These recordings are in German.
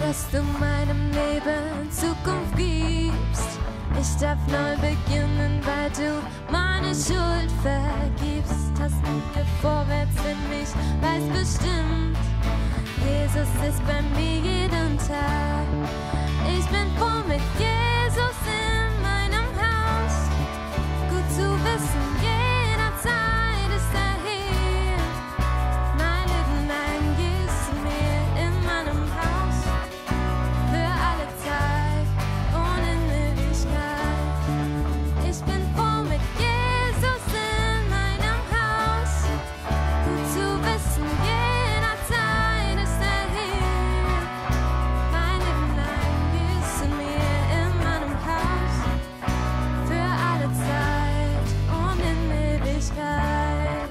dass du meinem Leben Zukunft gibst. Ich darf neu beginnen, weil du meine Schuld vergibst. Hast mir vorwärts in mich, weiß bestimmt, Jesus ist bei mir jeden Tag. Ich bin froh mit Jesus in meinem Haus. Gut zu wissen, jederzeit ist er hier. Mein Leben lang gehst du mir in meinem Haus. Für alle Zeit und in Ewigkeit. Ich bin froh mit Jesus in meinem Haus. Gut zu wissen, jederzeit ist er hier. Mein Leben lang gehst du mir in meinem Haus. Für alle Zeit und in Ewigkeit.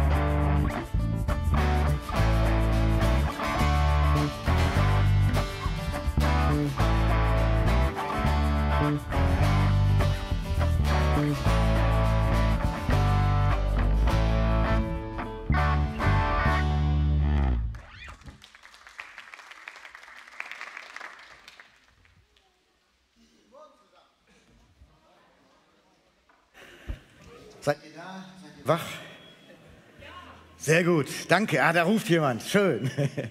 Seid ihr da? Seid ihr wach? Sehr gut, danke. Ah, da ruft jemand. Schön.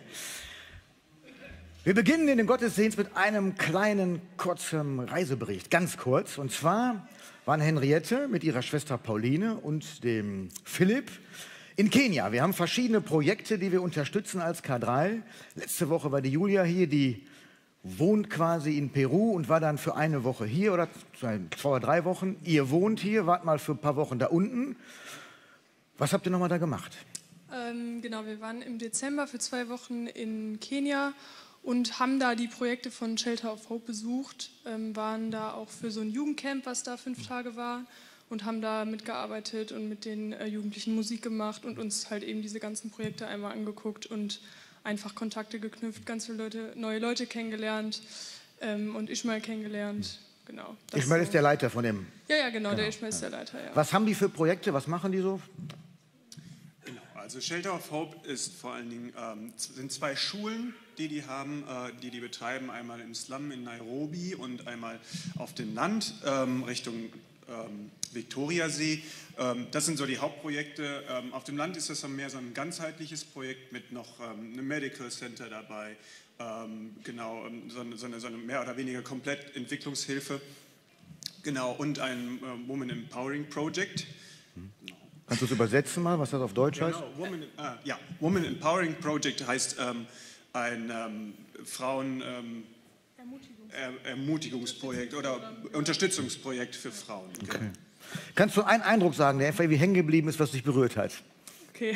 Wir beginnen in den Gottesdienst mit einem kleinen, kurzen Reisebericht. Ganz kurz. Und zwar waren Henriette mit ihrer Schwester Pauline und dem Philipp in Kenia. Wir haben verschiedene Projekte, die wir unterstützen als K3. Letzte Woche war die Julia hier, die wohnt quasi in Peru und war dann für eine Woche hier oder 2 oder 3 Wochen. Ihr wohnt hier, wart mal für ein paar Wochen da unten. Was habt ihr nochmal da gemacht? Genau, wir waren im Dezember für 2 Wochen in Kenia und haben da die Projekte von Shelter of Hope besucht, waren da auch für so ein Jugendcamp, was da 5 Tage war, und haben da mitgearbeitet und mit den Jugendlichen Musik gemacht und uns halt eben diese ganzen Projekte einmal angeguckt und einfach Kontakte geknüpft, ganz viele neue Leute kennengelernt und Ishmael kennengelernt. Genau. Ishmael ist der Leiter von dem... Ja, genau, der Ishmael ist der Leiter, ja. Was haben die für Projekte? Was machen die so? Genau, also Shelter of Hope ist vor allen Dingen, sind 2 Schulen, die haben, die betreiben, einmal im Slum in Nairobi und einmal auf dem Land Richtung Viktoriasee. Das sind so die Hauptprojekte. Auf dem Land ist das mehr so ein ganzheitliches Projekt mit noch einem Medical Center dabei. Genau, so eine mehr oder weniger komplett Entwicklungshilfe. Genau, und ein Woman Empowering Project. Kannst du es übersetzen mal, was das auf Deutsch heißt? Genau, Woman Empowering Project heißt ein Frauen... Ermutigungsprojekt oder Unterstützungsprojekt für Frauen. Okay. Kannst du einen Eindruck sagen, der einfach wie hängen geblieben ist, was dich berührt hat? Okay.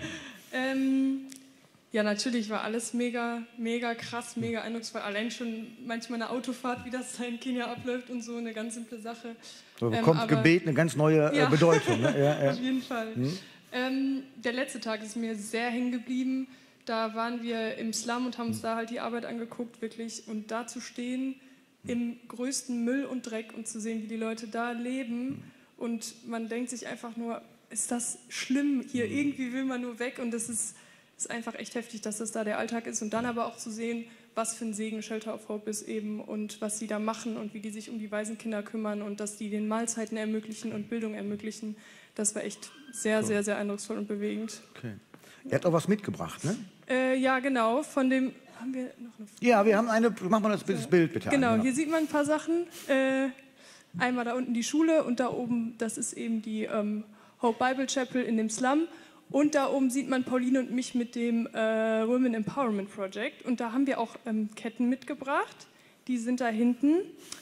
Ja, natürlich war alles mega krass, mega eindrucksvoll. Allein schon manchmal eine Autofahrt, wie das da in Kenia abläuft und so, eine ganz simple Sache. So bekommt Gebet eine ganz neue Bedeutung. Ne? Ja. Auf jeden Fall. Der letzte Tag ist mir sehr hängen geblieben. Da waren wir im Slum und haben uns da halt die Arbeit angeguckt, wirklich. Und da zu stehen, im größten Müll und Dreck und zu sehen, wie die Leute da leben. Und man denkt sich einfach nur, ist das schlimm hier? Irgendwie will man nur weg. Und das ist einfach echt heftig, dass das da der Alltag ist. Und dann aber auch zu sehen, was für ein Segen Shelter of Hope ist eben und was sie da machen und wie die sich um die Waisenkinder kümmern und dass die den Mahlzeiten ermöglichen und Bildung ermöglichen. Das war echt sehr, sehr, sehr eindrucksvoll und bewegend. Okay. Er hat auch was mitgebracht, ne? Ja, genau. Von dem haben wir noch eine Frage? Ja, wir haben eine. Mach mal das Bild bitte. Genau, hier sieht man ein paar Sachen. Einmal da unten die Schule und da oben, das ist eben die Hope Bible Chapel in dem Slum. Und da oben sieht man Pauline und mich mit dem Women Empowerment Project. Und da haben wir auch Ketten mitgebracht. Die sind da hinten.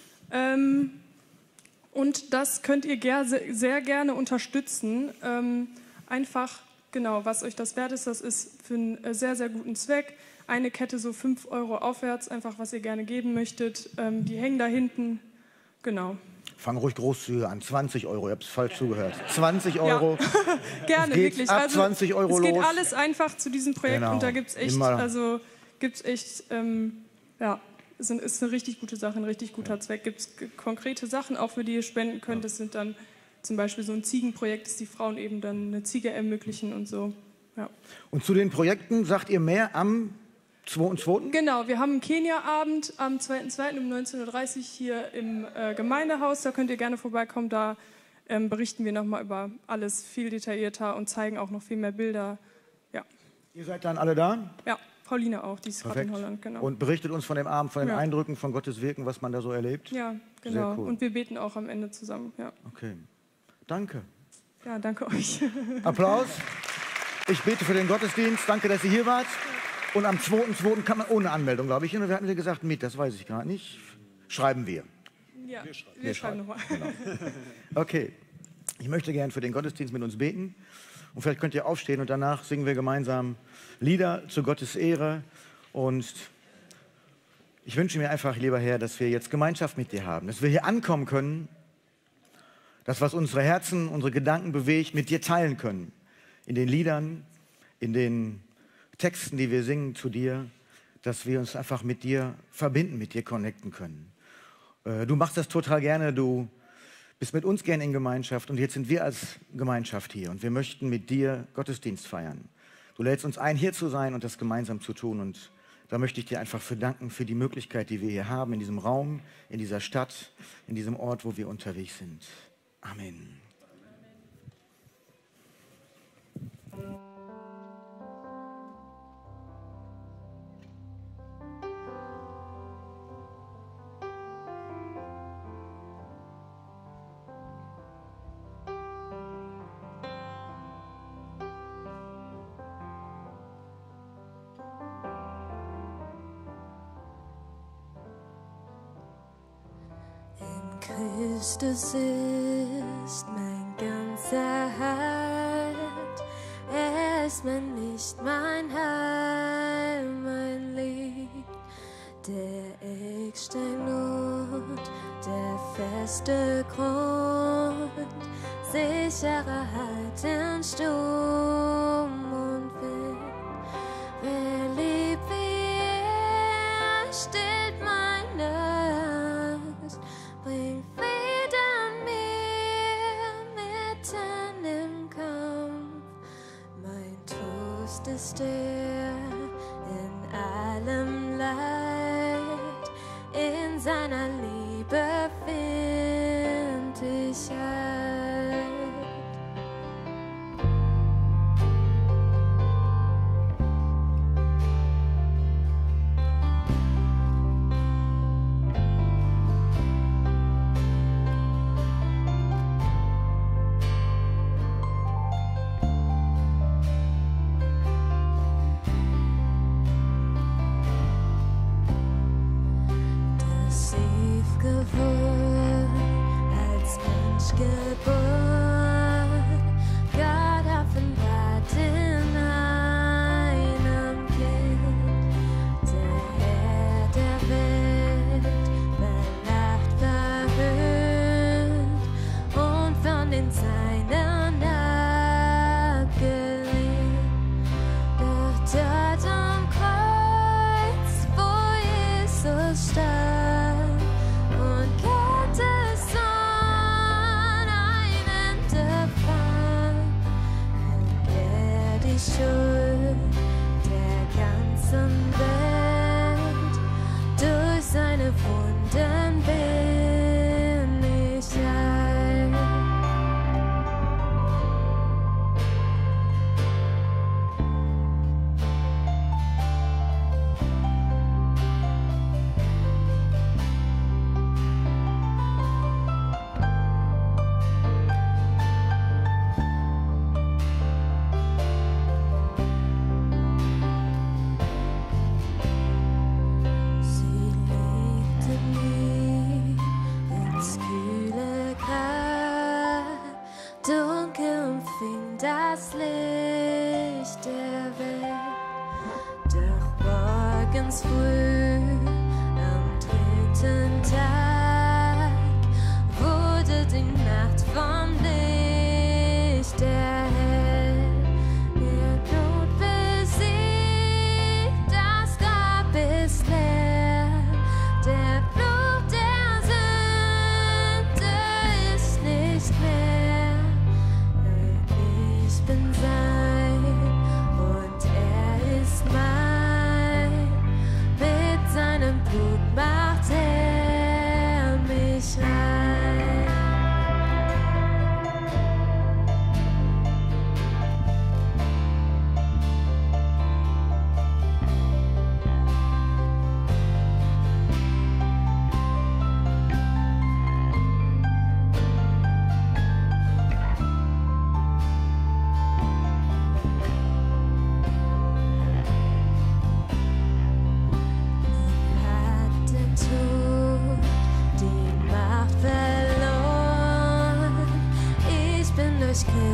Und das könnt ihr sehr gerne unterstützen. Einfach, genau, was euch das wert ist, das ist für einen sehr, sehr guten Zweck. Eine Kette so 5 € aufwärts, einfach was ihr gerne geben möchtet. Die hängen da hinten, genau. Fang ruhig großzügig an, 20 €, ihr habt es falsch zugehört. 20 €. Ja. Gerne, wirklich. Ab 20 € es geht los. alles einfach zu diesem Projekt und da gibt es echt, ja, es ist eine richtig gute Sache, ein richtig guter Zweck. Gibt es konkrete Sachen, auch für die ihr spenden könnt. Das sind dann zum Beispiel so ein Ziegenprojekt, dass die Frauen eben dann eine Ziege ermöglichen und so. Ja. Und zu den Projekten sagt ihr mehr am 2.2.? Genau, wir haben einen Kenia-Abend am 2.2. um 19.30 Uhr hier im Gemeindehaus. Da könnt ihr gerne vorbeikommen. Da berichten wir nochmal über alles viel detaillierter und zeigen auch noch viel mehr Bilder. Ja. Ihr seid dann alle da? Ja, Pauline auch, die ist gerade in Holland. Genau. Und berichtet uns von dem Abend, von den Eindrücken, von Gottes Wirken, was man da so erlebt? Ja, genau. Sehr cool. Und wir beten auch am Ende zusammen. Ja. Okay, danke. Ja, danke euch. Applaus. Ich bete für den Gottesdienst. Danke, dass ihr hier wart. Und am 2.2. kann man ohne Anmeldung, glaube ich, wir hatten ja gesagt, das weiß ich gerade nicht. Schreiben wir. Ja, wir schreiben nochmal. Genau. Okay, ich möchte gern für den Gottesdienst mit uns beten. Und vielleicht könnt ihr aufstehen und danach singen wir gemeinsam Lieder zu Gottes Ehre. Und ich wünsche mir einfach, lieber Herr, dass wir jetzt Gemeinschaft mit dir haben, dass wir hier ankommen können, das, was unsere Herzen, unsere Gedanken bewegt, mit dir teilen können. In den Liedern, in den Texten, die wir singen zu dir, dass wir uns einfach mit dir verbinden, mit dir connecten können. Du machst das total gerne, du bist mit uns gerne in Gemeinschaft und jetzt sind wir als Gemeinschaft hier und wir möchten mit dir Gottesdienst feiern. Du lädst uns ein, hier zu sein und das gemeinsam zu tun und da möchte ich dir einfach für danken für die Möglichkeit, die wir hier haben, in diesem Raum, in dieser Stadt, in diesem Ort, wo wir unterwegs sind. Amen. Christus ist mein ganzer Halt, er ist mein Licht, mein Heil, mein Lied, der Eckstein und der feste Grund, sicherer Halt in Sturm und Wind. Wer liebt wie er, stillt meine Angst, bringt Frieden mir mitten im Kampf. Mein Trost ist der in allem Leid, in seiner Liebe find ich Halt. Das ewige Wort als Mensch geboren, Gott offenbart in einem Kind, der Herr der Welt, belacht, verhöhnt und von den Seinen abgelehnt. Doch dort am Kreuz, wo Jesus starb und Gottes Sohn ein Ende fand, nimmt er die Schuld der ganzen Welt. Durch seine Wunden bin ich heil. Sie legte mich ins kühle Grab, dunkel umfing das Licht der Welt. Doch morgens früh am 3. Tag wurde die Nacht vom Licht erhellt. Der Tod besiegt, das Grab ist leer, der Fluch der Sünde ist nicht mehr. Ich bin sein und er ist mein,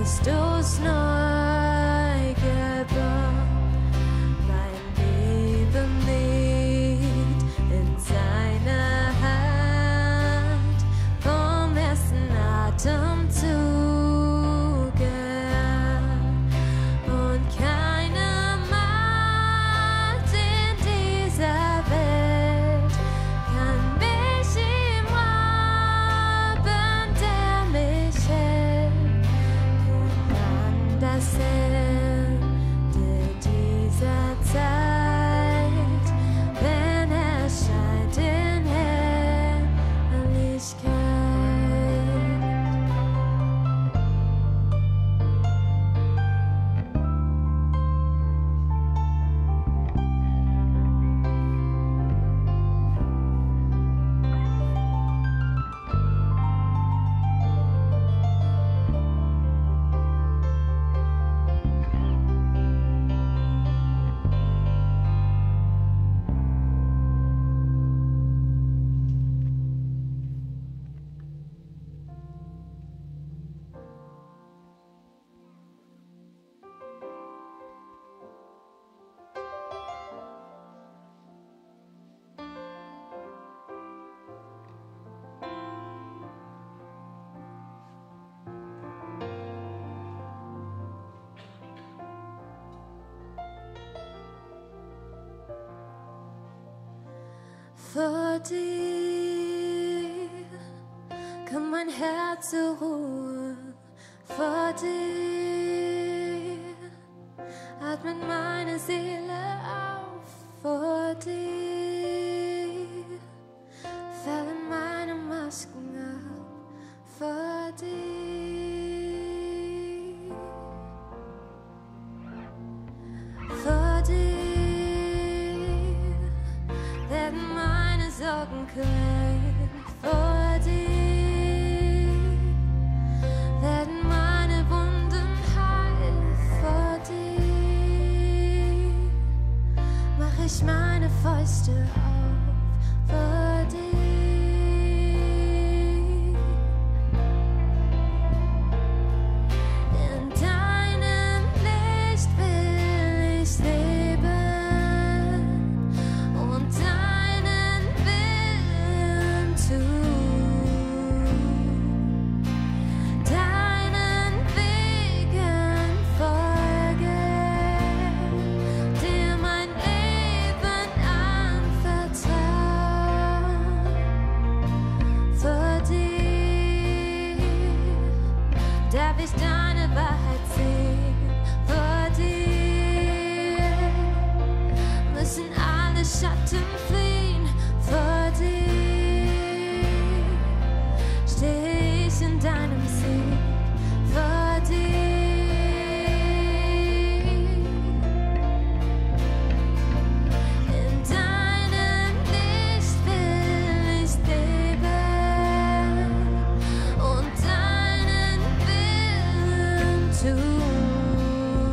bist du's neu geboren, mein Leben liegt in seiner Hand, vom ersten Atemzuge und keine Macht in dieser Welt kann mich ihm rauben, der mich hält. An das Ende dieser Zeit, wenn er scheint in Herrlichkeit. Vor dir kommt mein Herz zur Ruhe, vor dir atmet meine Seele auf, vor dir fallen meine Masken ab, vor dir, vor dir werden meine Sorgen klein, vor dir werden meine Wunden heil, vor dir mach ich meine Fäuste auf, vor dir. In deinem Licht will ich leben und deinen Willen tun, deinen Wegen folgen, dir mein Leben anvertrauen. Vor dir darf ich deine Wahrheit sehen, vor dir müssen alle Schatten fliehen, vor dir steh ich in deinem Sieg, vor dir. In deinem Licht will ich leben und deinen Willen tun,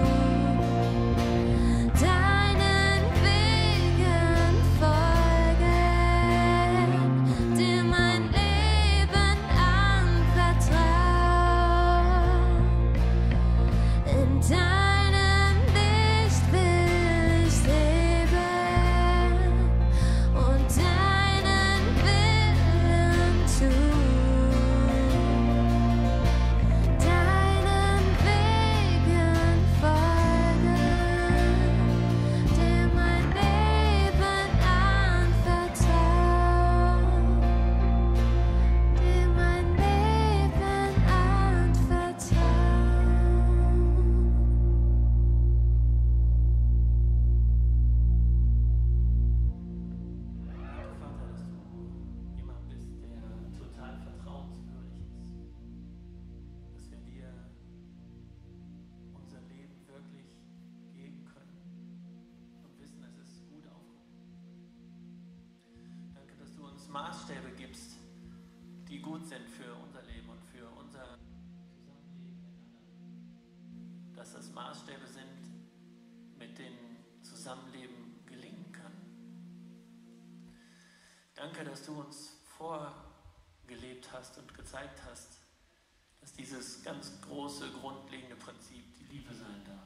deinen Wegen folgen, dir mein Leben anvertrauen. In deinem Licht will ich leben und deinen Willen tun, deinen Wegen folgen, dir mein Leben anvertrauen, dir mein Leben anvertrauen. Vater, dass du jemand bist, der total vertrauenswürdig ist. Dass wir dir unser Leben wirklich geben können und wissen, es ist gut aufgehoben. Danke, dass du uns Maßstäbe gibst, die gut sind für unser Leben und für unser Zusammenleben miteinander. Dass das Maßstäbe sind, mit denen Zusammenleben gelingen kann. Danke, dass du uns vorgelebt hast und gezeigt hast, dass dieses ganz große, grundlegende Prinzip die Liebe sein darf.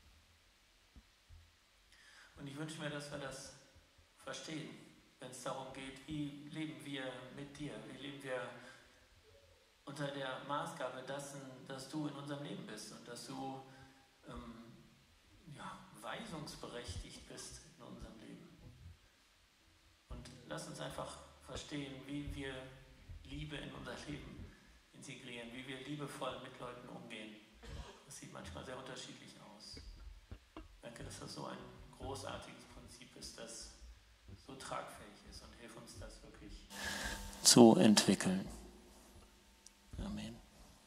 Und ich wünsche mir, dass wir das verstehen, wenn es darum geht, wie leben wir mit dir, wie leben wir unter der Maßgabe dessen, dass du in unserem Leben bist und dass du weisungsberechtigt bist in unserem Leben. Und lass uns einfach verstehen, wie wir Liebe in unser Leben integrieren, wie wir liebevoll mit Leuten umgehen. Das sieht manchmal sehr unterschiedlich aus. Danke, dass das so ein großartiges Prinzip ist, das so tragfähig ist, und hilf uns, das wirklich zu entwickeln. Amen.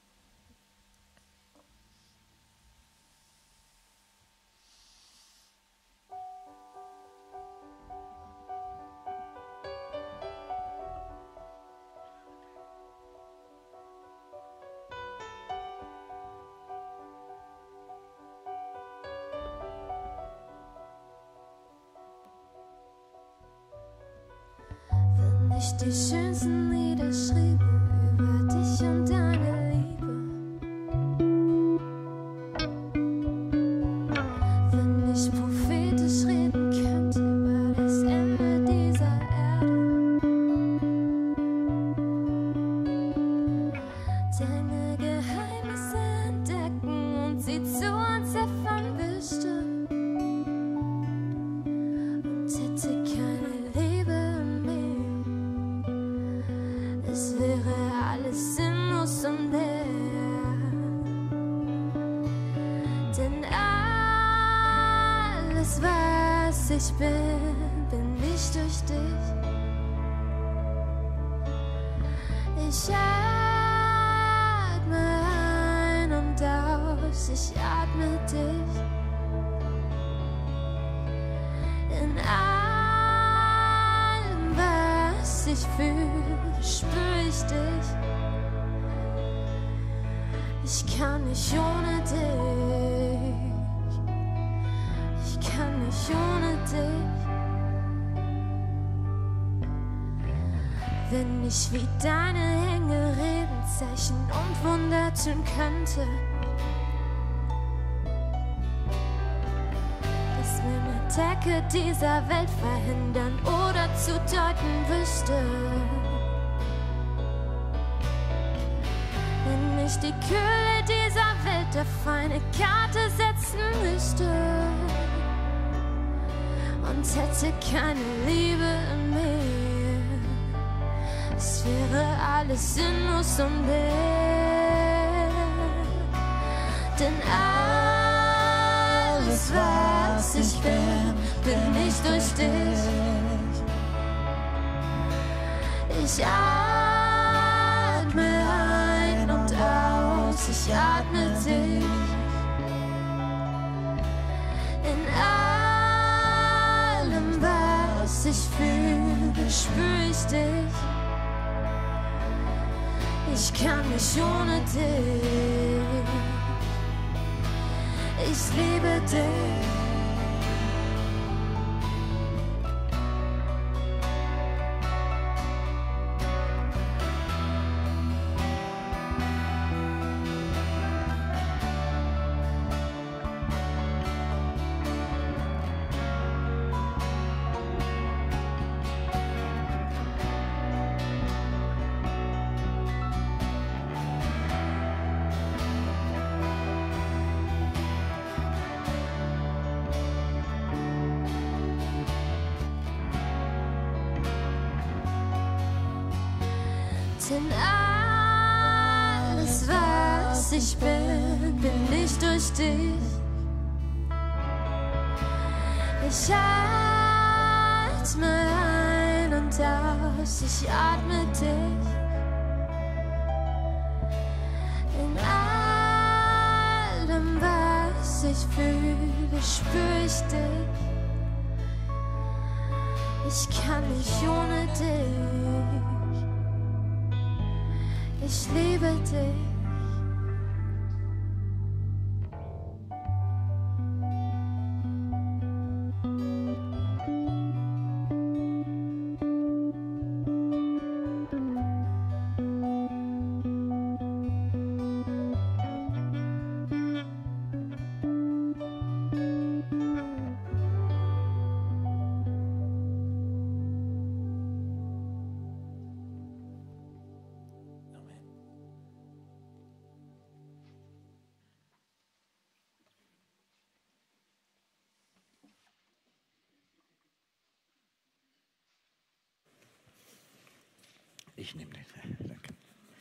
Ich die schönsten Lieder schriebe über dich und deine Liebe. Wenn ich prophetisch reden könnte über das Ende dieser Erde. Deine Geheimnisse entdecken und sie zu uns erfahren bestimmt. Und hätte keine Liebe mehr. Es wäre alles sinnlos und leer. Denn alles, was ich bin ich durch dich. Ich atme ein und aus, ich atme dich. In allem, was ich fühle, spür ich dich. Ich kann nicht ohne dich. Ich kann nicht ohne dich. Wenn ich wie deine Engel reden, Zeichen und Wunder tun könnte, dass mir eine Decke dieser Welt verhindern oder zu deuten wüsste. Wenn ich die Kühle dieser Welt auf eine Karte setzen müsste und hätte keine Liebe mehr, es wäre alles sinnlos und leer. Denn alles, was ich bin ich durch dich. Ich atme ein und aus, ich atme dich. In allem, was ich fühle, spür ich dich. Ich kann nicht ohne dich. Ich liebe dich. Denn alles, was ich bin ich durch dich. Ich atme ein und aus, ich atme dich. In allem, was ich fühle, spür ich dich. Ich kann nicht ohne dich. Ich liebe dich. Ich nehme den. Danke.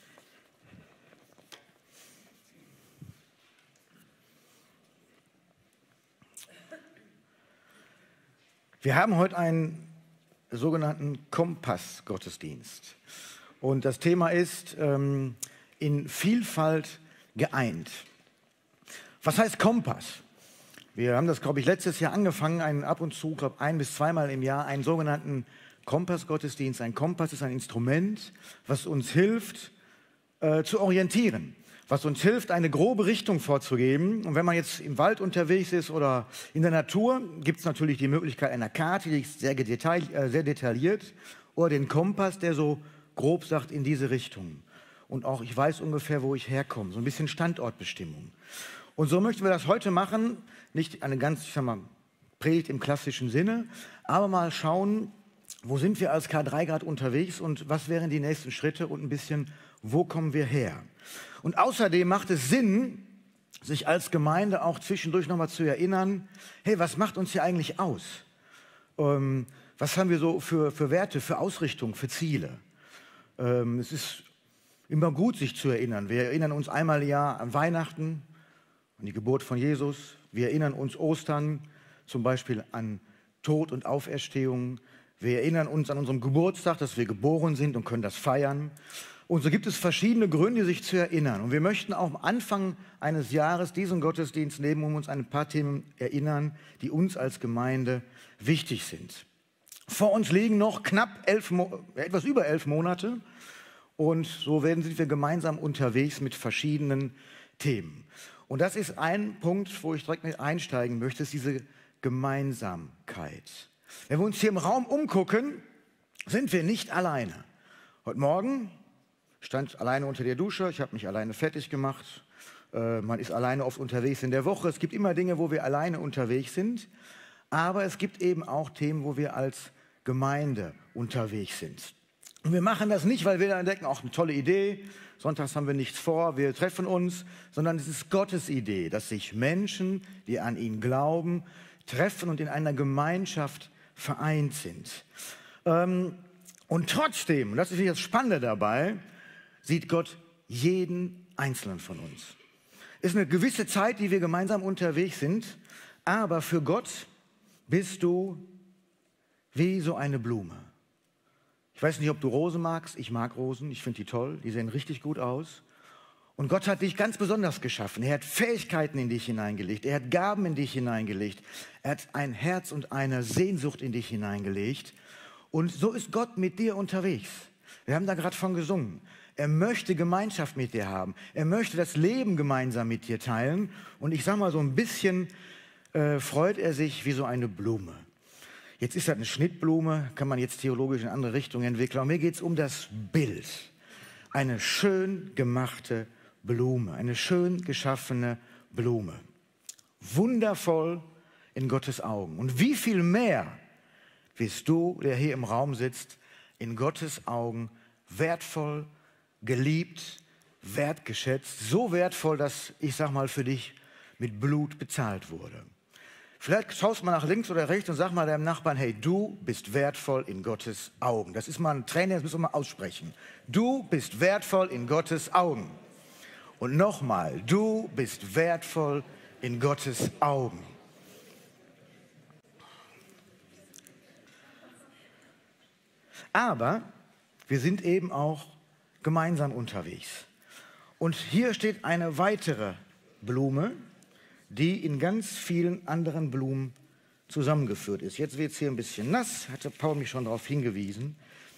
Wir haben heute einen sogenannten Kompass-Gottesdienst. Und das Thema ist in Vielfalt geeint. Was heißt Kompass? Wir haben das, glaube ich, letztes Jahr angefangen, ab und zu, glaube ich, 1- bis 2-mal im Jahr einen sogenannten Kompass-Gottesdienst. Ein Kompass ist ein Instrument, was uns hilft, zu orientieren, was uns hilft, eine grobe Richtung vorzugeben. Und wenn man jetzt im Wald unterwegs ist oder in der Natur, gibt es natürlich die Möglichkeit einer Karte, die ist sehr detailliert, oder den Kompass, der so grob sagt, in diese Richtung. Und auch, ich weiß ungefähr, wo ich herkomme, so ein bisschen Standortbestimmung. Und so möchten wir das heute machen, nicht eine ganz, ich sag mal, Predigt im klassischen Sinne, aber mal schauen, wo sind wir als K3 gerade unterwegs und was wären die nächsten Schritte und ein bisschen, wo kommen wir her? Und außerdem macht es Sinn, sich als Gemeinde auch zwischendurch nochmal zu erinnern, hey, was macht uns hier eigentlich aus? Was haben wir so für Werte, für Ausrichtung, für Ziele? Es ist immer gut, sich zu erinnern. Wir erinnern uns einmal im Jahr an Weihnachten, an die Geburt von Jesus. Wir erinnern uns Ostern zum Beispiel an Tod und Auferstehung. Wir erinnern uns an unseren Geburtstag, dass wir geboren sind und können das feiern. Und so gibt es verschiedene Gründe, sich zu erinnern. Und wir möchten auch am Anfang eines Jahres diesen Gottesdienst nehmen, um uns an ein paar Themen erinnern, die uns als Gemeinde wichtig sind. Vor uns liegen noch etwas über 11 Monate. Und so sind wir gemeinsam unterwegs mit verschiedenen Themen. Und das ist ein Punkt, wo ich direkt mit einsteigen möchte, ist diese Gemeinsamkeit. Wenn wir uns hier im Raum umgucken, sind wir nicht alleine. Heute Morgen stand alleine unter der Dusche, ich habe mich alleine fertig gemacht. Man ist alleine oft unterwegs in der Woche. Es gibt immer Dinge, wo wir alleine unterwegs sind. Aber es gibt eben auch Themen, wo wir als Gemeinde unterwegs sind. Und wir machen das nicht, weil wir dann denken, auch eine tolle Idee, sonntags haben wir nichts vor, wir treffen uns, sondern es ist Gottes Idee, dass sich Menschen, die an ihn glauben, treffen und in einer Gemeinschaft vereint sind. Und trotzdem, und das ist das Spannende dabei, sieht Gott jeden Einzelnen von uns. Es ist eine gewisse Zeit, die wir gemeinsam unterwegs sind, aber für Gott bist du wie so eine Blume. Ich weiß nicht, ob du Rosen magst. Ich mag Rosen. Ich finde die toll. Die sehen richtig gut aus. Und Gott hat dich ganz besonders geschaffen. Er hat Fähigkeiten in dich hineingelegt. Er hat Gaben in dich hineingelegt. Er hat ein Herz und eine Sehnsucht in dich hineingelegt. Und so ist Gott mit dir unterwegs. Wir haben da gerade von gesungen. Er möchte Gemeinschaft mit dir haben. Er möchte das Leben gemeinsam mit dir teilen. Und ich sage mal, so ein bisschen freut er sich wie so eine Blume. Jetzt ist das eine Schnittblume, kann man jetzt theologisch in andere Richtungen entwickeln. Aber mir geht es um das Bild. Eine schön gemachte Blume, eine schön geschaffene Blume. Wundervoll in Gottes Augen. Und wie viel mehr bist du, der hier im Raum sitzt, in Gottes Augen wertvoll, geliebt, wertgeschätzt. So wertvoll, dass, ich sag mal, für dich mit Blut bezahlt wurde. Vielleicht schaust du mal nach links oder rechts und sag mal deinem Nachbarn, hey, du bist wertvoll in Gottes Augen. Das ist mal ein Training, das müssen wir mal aussprechen. Du bist wertvoll in Gottes Augen. Und nochmal, du bist wertvoll in Gottes Augen. Aber wir sind eben auch gemeinsam unterwegs. Und hier steht eine weitere Blume, die in ganz vielen anderen Blumen zusammengeführt ist. Jetzt wird es hier ein bisschen nass, hatte Paul mich schon darauf hingewiesen.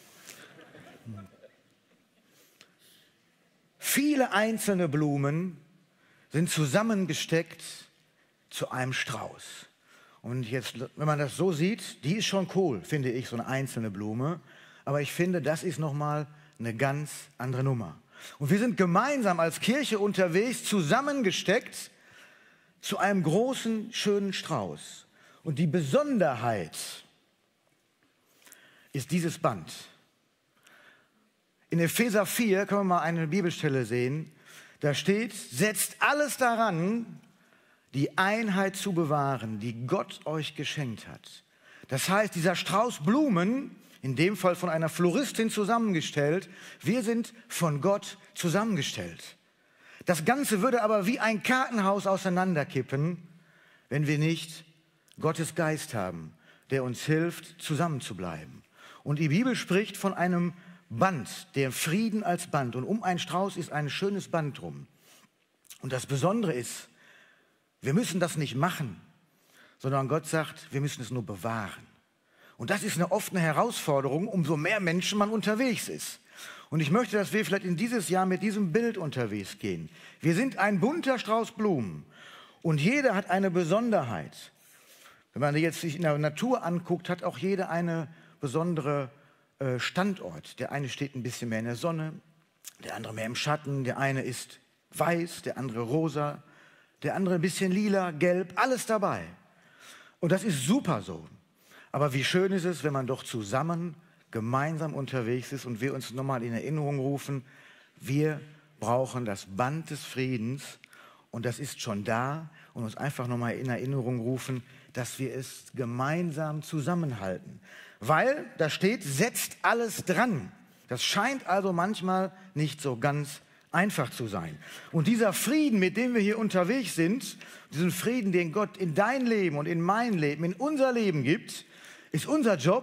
Viele einzelne Blumen sind zusammengesteckt zu einem Strauß. Und jetzt, wenn man das so sieht, die ist schon cool, finde ich, so eine einzelne Blume. Aber ich finde, das ist nochmal eine ganz andere Nummer. Und wir sind gemeinsam als Kirche unterwegs, zusammengesteckt zu einem großen, schönen Strauß. Und die Besonderheit ist dieses Band. In Epheser 4 können wir mal eine Bibelstelle sehen. Da steht, setzt alles daran, die Einheit zu bewahren, die Gott euch geschenkt hat. Das heißt, dieser Strauß Blumen in dem Fall von einer Floristin zusammengestellt. Wir sind von Gott zusammengestellt. Das Ganze würde aber wie ein Kartenhaus auseinanderkippen, wenn wir nicht Gottes Geist haben, der uns hilft, zusammenzubleiben. Und die Bibel spricht von einem Band, der Frieden als Band. Und um einen Strauß ist ein schönes Band drum. Und das Besondere ist, wir müssen das nicht machen, sondern Gott sagt, wir müssen es nur bewahren. Und das ist oft eine Herausforderung, umso mehr Menschen man unterwegs ist. Und ich möchte, dass wir vielleicht in dieses Jahr mit diesem Bild unterwegs gehen. Wir sind ein bunter Strauß Blumen und jeder hat eine Besonderheit. Wenn man jetzt sich in der Natur anguckt, hat auch jeder eine besondere Standort. Der eine steht ein bisschen mehr in der Sonne, der andere mehr im Schatten, der eine ist weiß, der andere rosa, der andere ein bisschen lila, gelb, alles dabei. Und das ist super so. Aber wie schön ist es, wenn man doch zusammen, gemeinsam unterwegs ist und wir uns nochmal in Erinnerung rufen, wir brauchen das Band des Friedens und das ist schon da und uns einfach nochmal in Erinnerung rufen, dass wir es gemeinsam zusammenhalten. Weil da steht, setzt alles dran. Das scheint also manchmal nicht so ganz einfach zu sein. Und dieser Frieden, mit dem wir hier unterwegs sind, diesen Frieden, den Gott in dein Leben und in mein Leben, in unser Leben gibt, ist unser Job,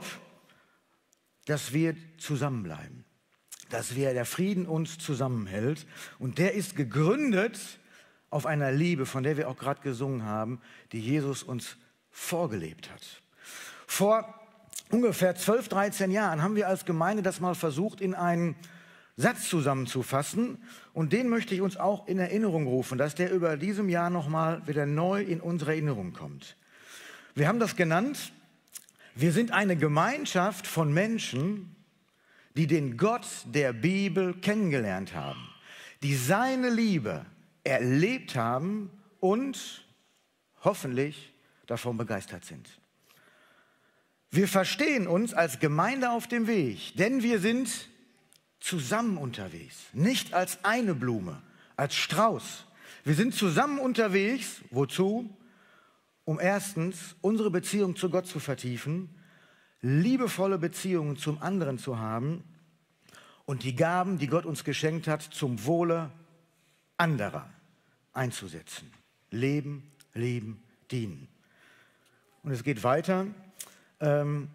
dass wir zusammenbleiben. Dass der Frieden uns zusammenhält. Und der ist gegründet auf einer Liebe, von der wir auch gerade gesungen haben, die Jesus uns vorgelebt hat. Vor ungefähr 12, 13 Jahren haben wir als Gemeinde das mal versucht, in einen Satz zusammenzufassen. Und den möchte ich uns auch in Erinnerung rufen, dass der über diesem Jahr nochmal wieder neu in unsere Erinnerung kommt. Wir haben das genannt, wir sind eine Gemeinschaft von Menschen, die den Gott der Bibel kennengelernt haben, die seine Liebe erlebt haben und hoffentlich davon begeistert sind. Wir verstehen uns als Gemeinde auf dem Weg, denn wir sind zusammen unterwegs, nicht als eine Blume, als Strauß. Wir sind zusammen unterwegs, wozu? Um erstens unsere Beziehung zu Gott zu vertiefen, liebevolle Beziehungen zum anderen zu haben und die Gaben, die Gott uns geschenkt hat, zum Wohle anderer einzusetzen. Leben, lieben, dienen. Und es geht weiter. Und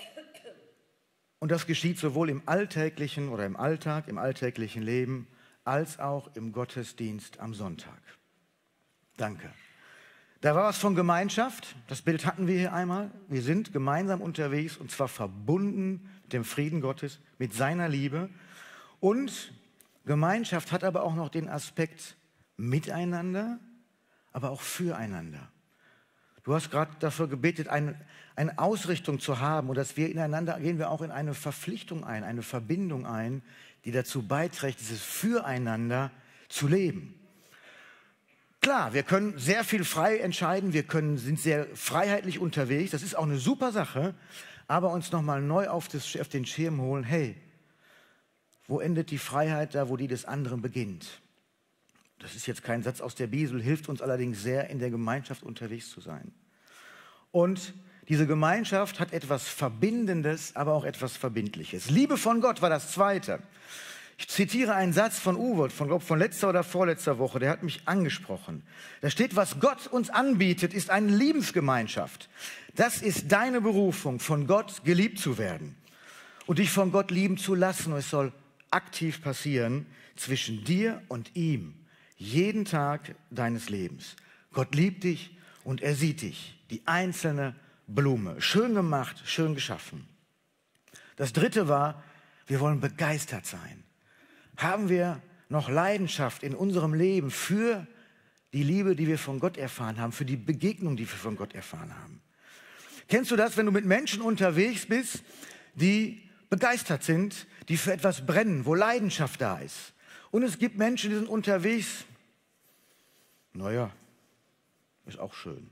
das geschieht sowohl im alltäglichen oder im Alltag, im alltäglichen Leben, als auch im Gottesdienst am Sonntag. Danke. Da war was von Gemeinschaft. Das Bild hatten wir hier einmal. Wir sind gemeinsam unterwegs und zwar verbunden mit dem Frieden Gottes, mit seiner Liebe. Und Gemeinschaft hat aber auch noch den Aspekt miteinander, aber auch füreinander. Du hast gerade dafür gebetet, eine Ausrichtung zu haben und dass wir ineinander gehen wir auch in eine Verpflichtung ein, eine Verbindung ein, die dazu beiträgt, dieses Füreinander zu leben. Klar, wir können sehr viel frei entscheiden, sind sehr freiheitlich unterwegs, das ist auch eine super Sache, aber uns nochmal neu auf den Schirm holen, hey, wo endet die Freiheit da, wo die des anderen beginnt? Das ist jetzt kein Satz aus der Bibel, hilft uns allerdings sehr, in der Gemeinschaft unterwegs zu sein. Und diese Gemeinschaft hat etwas Verbindendes, aber auch etwas Verbindliches. Liebe von Gott war das Zweite. Ich zitiere einen Satz von Uwe, von letzter oder vorletzter Woche, der hat mich angesprochen. Da steht, was Gott uns anbietet, ist eine Liebensgemeinschaft. Das ist deine Berufung, von Gott geliebt zu werden und dich von Gott lieben zu lassen. Und es soll aktiv passieren zwischen dir und ihm. Jeden Tag deines Lebens. Gott liebt dich und er sieht dich, die einzelne Blume. Schön gemacht, schön geschaffen. Das Dritte war, wir wollen begeistert sein. Haben wir noch Leidenschaft in unserem Leben für die Liebe, die wir von Gott erfahren haben, für die Begegnung, die wir von Gott erfahren haben? Kennst du das, wenn du mit Menschen unterwegs bist, die begeistert sind, die für etwas brennen, wo Leidenschaft da ist? Und es gibt Menschen, die sind unterwegs, naja, ist auch schön.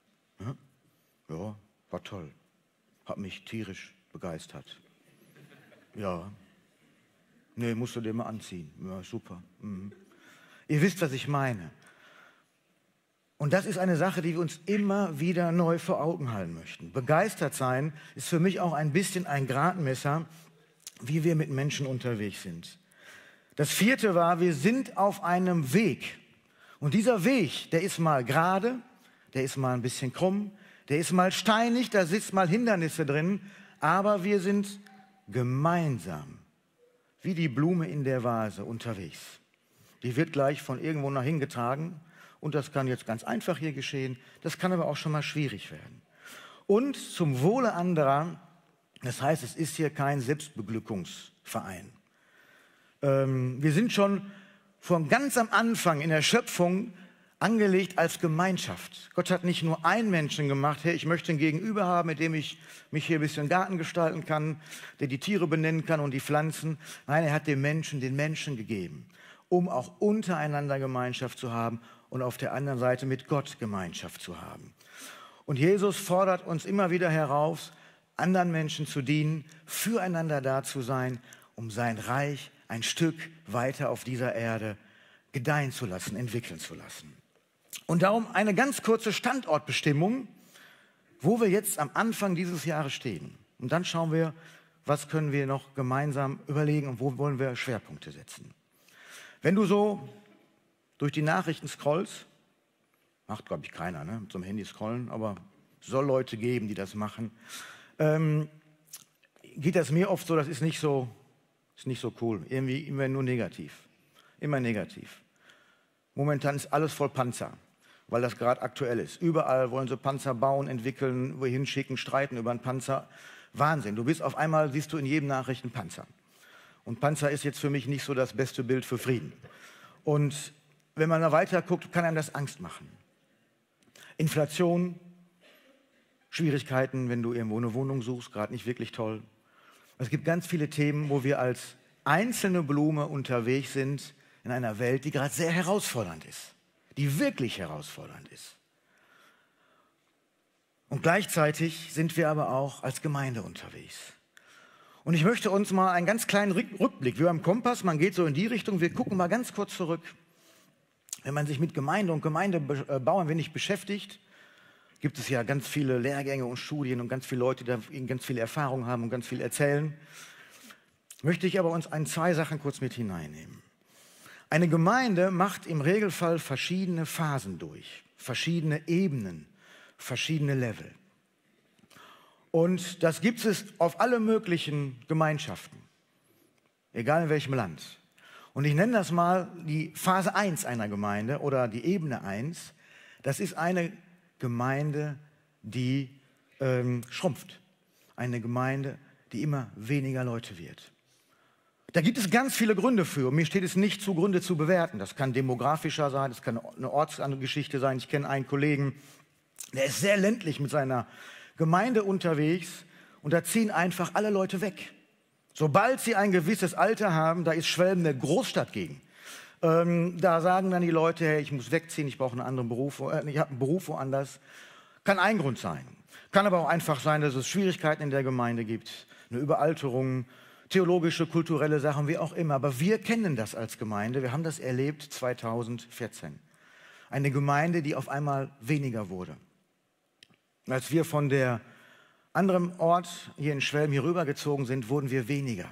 Ja, war toll. Hat mich tierisch begeistert. Ja. Nee, musst du dir mal anziehen. Ja, super. Mhm. Ihr wisst, was ich meine. Und das ist eine Sache, die wir uns immer wieder neu vor Augen halten möchten. Begeistert sein ist für mich auch ein bisschen ein Gradmesser, wie wir mit Menschen unterwegs sind. Das vierte war, wir sind auf einem Weg. Und dieser Weg, der ist mal gerade, der ist mal ein bisschen krumm, der ist mal steinig, da sitzt mal Hindernisse drin, aber wir sind gemeinsam, wie die Blume in der Vase, unterwegs. Die wird gleich von irgendwo nach hingetragen und das kann jetzt ganz einfach hier geschehen, das kann aber auch schon mal schwierig werden. Und zum Wohle anderer, das heißt, es ist hier kein Selbstbeglückungsverein. Wir sind schon von ganz am Anfang in der Schöpfung angelegt als Gemeinschaft. Gott hat nicht nur einen Menschen gemacht, hey, ich möchte ein Gegenüber haben, mit dem ich mich hier ein bisschen Garten gestalten kann, der die Tiere benennen kann und die Pflanzen. Nein, er hat den Menschen gegeben, um auch untereinander Gemeinschaft zu haben und auf der anderen Seite mit Gott Gemeinschaft zu haben. Und Jesus fordert uns immer wieder heraus, anderen Menschen zu dienen, füreinander da zu sein, um sein Reich ein Stück weiter auf dieser Erde gedeihen zu lassen, entwickeln zu lassen. Und darum eine ganz kurze Standortbestimmung, wo wir jetzt am Anfang dieses Jahres stehen. Und dann schauen wir, was können wir noch gemeinsam überlegen und wo wollen wir Schwerpunkte setzen. Wenn du so durch die Nachrichten scrollst, macht glaube ich keiner, ne? Zum Handy scrollen, aber es soll Leute geben, die das machen, geht das mir oft so, das ist nicht so cool, irgendwie immer nur negativ, immer negativ. Momentan ist alles voll Panzer, weil das gerade aktuell ist. Überall wollen sie Panzer bauen, entwickeln, wohin schicken, streiten über einen Panzer. Wahnsinn, auf einmal siehst du in jedem Nachrichten Panzer. Und Panzer ist jetzt für mich nicht so das beste Bild für Frieden. Und wenn man da weiter guckt, kann einem das Angst machen. Inflation, Schwierigkeiten, wenn du irgendwo eine Wohnung suchst, gerade nicht wirklich toll. Es gibt ganz viele Themen, wo wir als einzelne Blume unterwegs sind in einer Welt, die gerade sehr herausfordernd ist, die wirklich herausfordernd ist. Und gleichzeitig sind wir aber auch als Gemeinde unterwegs. Und ich möchte uns mal einen ganz kleinen Rückblick, wie beim Kompass, man geht so in die Richtung, wir gucken mal ganz kurz zurück. Wenn man sich mit Gemeinde und Gemeindebau ein wenig beschäftigt, gibt es ja ganz viele Lehrgänge und Studien und ganz viele Leute, die da ganz viele Erfahrungen haben und ganz viel erzählen. Möchte ich aber uns zwei Sachen kurz mit hineinnehmen. Eine Gemeinde macht im Regelfall verschiedene Phasen durch, verschiedene Ebenen, verschiedene Level. Und das gibt es auf alle möglichen Gemeinschaften, egal in welchem Land. Und ich nenne das mal die Phase 1 einer Gemeinde oder die Ebene 1. Das ist eine Gemeinde, die schrumpft. Eine Gemeinde, die immer weniger Leute wird. Da gibt es ganz viele Gründe für. Mir steht es nicht zu, Gründe zu bewerten. Das kann demografischer sein, das kann eine Ortsgeschichte sein. Ich kenne einen Kollegen, der ist sehr ländlich mit seiner Gemeinde unterwegs und da ziehen einfach alle Leute weg. Sobald sie ein gewisses Alter haben, da ist Schwelm eine Großstadt gegen. Da sagen dann die Leute, hey, ich muss wegziehen, ich brauche einen anderen Beruf, ich habe einen Beruf woanders. Kann ein Grund sein. Kann aber auch einfach sein, dass es Schwierigkeiten in der Gemeinde gibt, eine Überalterung, theologische, kulturelle Sachen, wie auch immer. Aber wir kennen das als Gemeinde, wir haben das erlebt 2014. Eine Gemeinde, die auf einmal weniger wurde. Als wir von der anderen Ort hier in Schwelm hier rübergezogen sind, wurden wir weniger.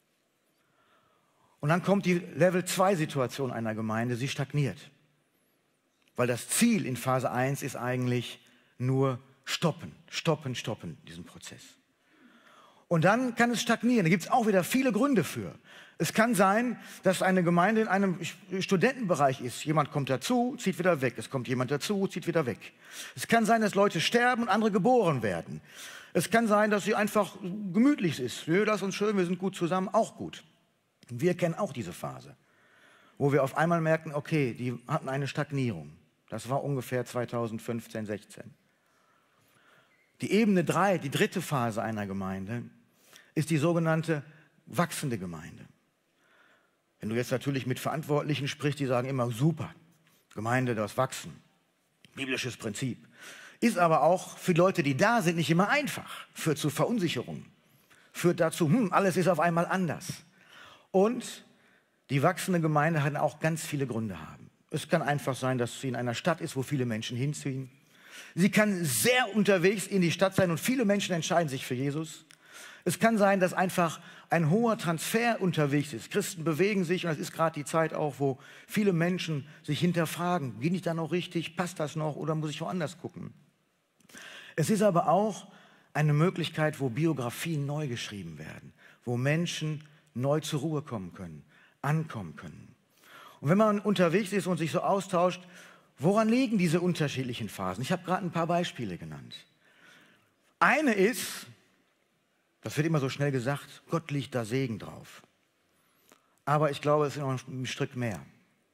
Und dann kommt die Level-2-Situation einer Gemeinde, sie stagniert. Weil das Ziel in Phase 1 ist eigentlich nur stoppen, diesen Prozess. Und dann kann es stagnieren, da gibt es auch wieder viele Gründe für. Es kann sein, dass eine Gemeinde in einem Studentenbereich ist. Jemand kommt dazu, zieht wieder weg. Es kommt jemand dazu, zieht wieder weg. Es kann sein, dass Leute sterben und andere geboren werden. Es kann sein, dass sie einfach gemütlich ist. Nö, das ist uns schön, wir sind gut zusammen, auch gut. Wir kennen auch diese Phase, wo wir auf einmal merken, okay, die hatten eine Stagnierung. Das war ungefähr 2015, 16. Die Ebene 3, die dritte Phase einer Gemeinde, ist die sogenannte wachsende Gemeinde. Wenn du jetzt natürlich mit Verantwortlichen sprichst, die sagen immer, super, Gemeinde, das Wachsen, biblisches Prinzip. Ist aber auch für Leute, die da sind, nicht immer einfach. Führt zu Verunsicherung. Führt dazu, alles ist auf einmal anders. Und die wachsende Gemeinde kann auch ganz viele Gründe haben. Es kann einfach sein, dass sie in einer Stadt ist, wo viele Menschen hinziehen. Sie kann sehr unterwegs in die Stadt sein und viele Menschen entscheiden sich für Jesus. Es kann sein, dass einfach ein hoher Transfer unterwegs ist. Christen bewegen sich und es ist gerade die Zeit auch, wo viele Menschen sich hinterfragen, bin ich da noch richtig, passt das noch oder muss ich woanders gucken? Es ist aber auch eine Möglichkeit, wo Biografien neu geschrieben werden, wo Menschen neu zur Ruhe kommen können, ankommen können. Und wenn man unterwegs ist und sich so austauscht, woran liegen diese unterschiedlichen Phasen? Ich habe gerade ein paar Beispiele genannt. Eine ist, das wird immer so schnell gesagt, Gott liegt da Segen drauf. Aber ich glaube, es ist noch ein Stück mehr.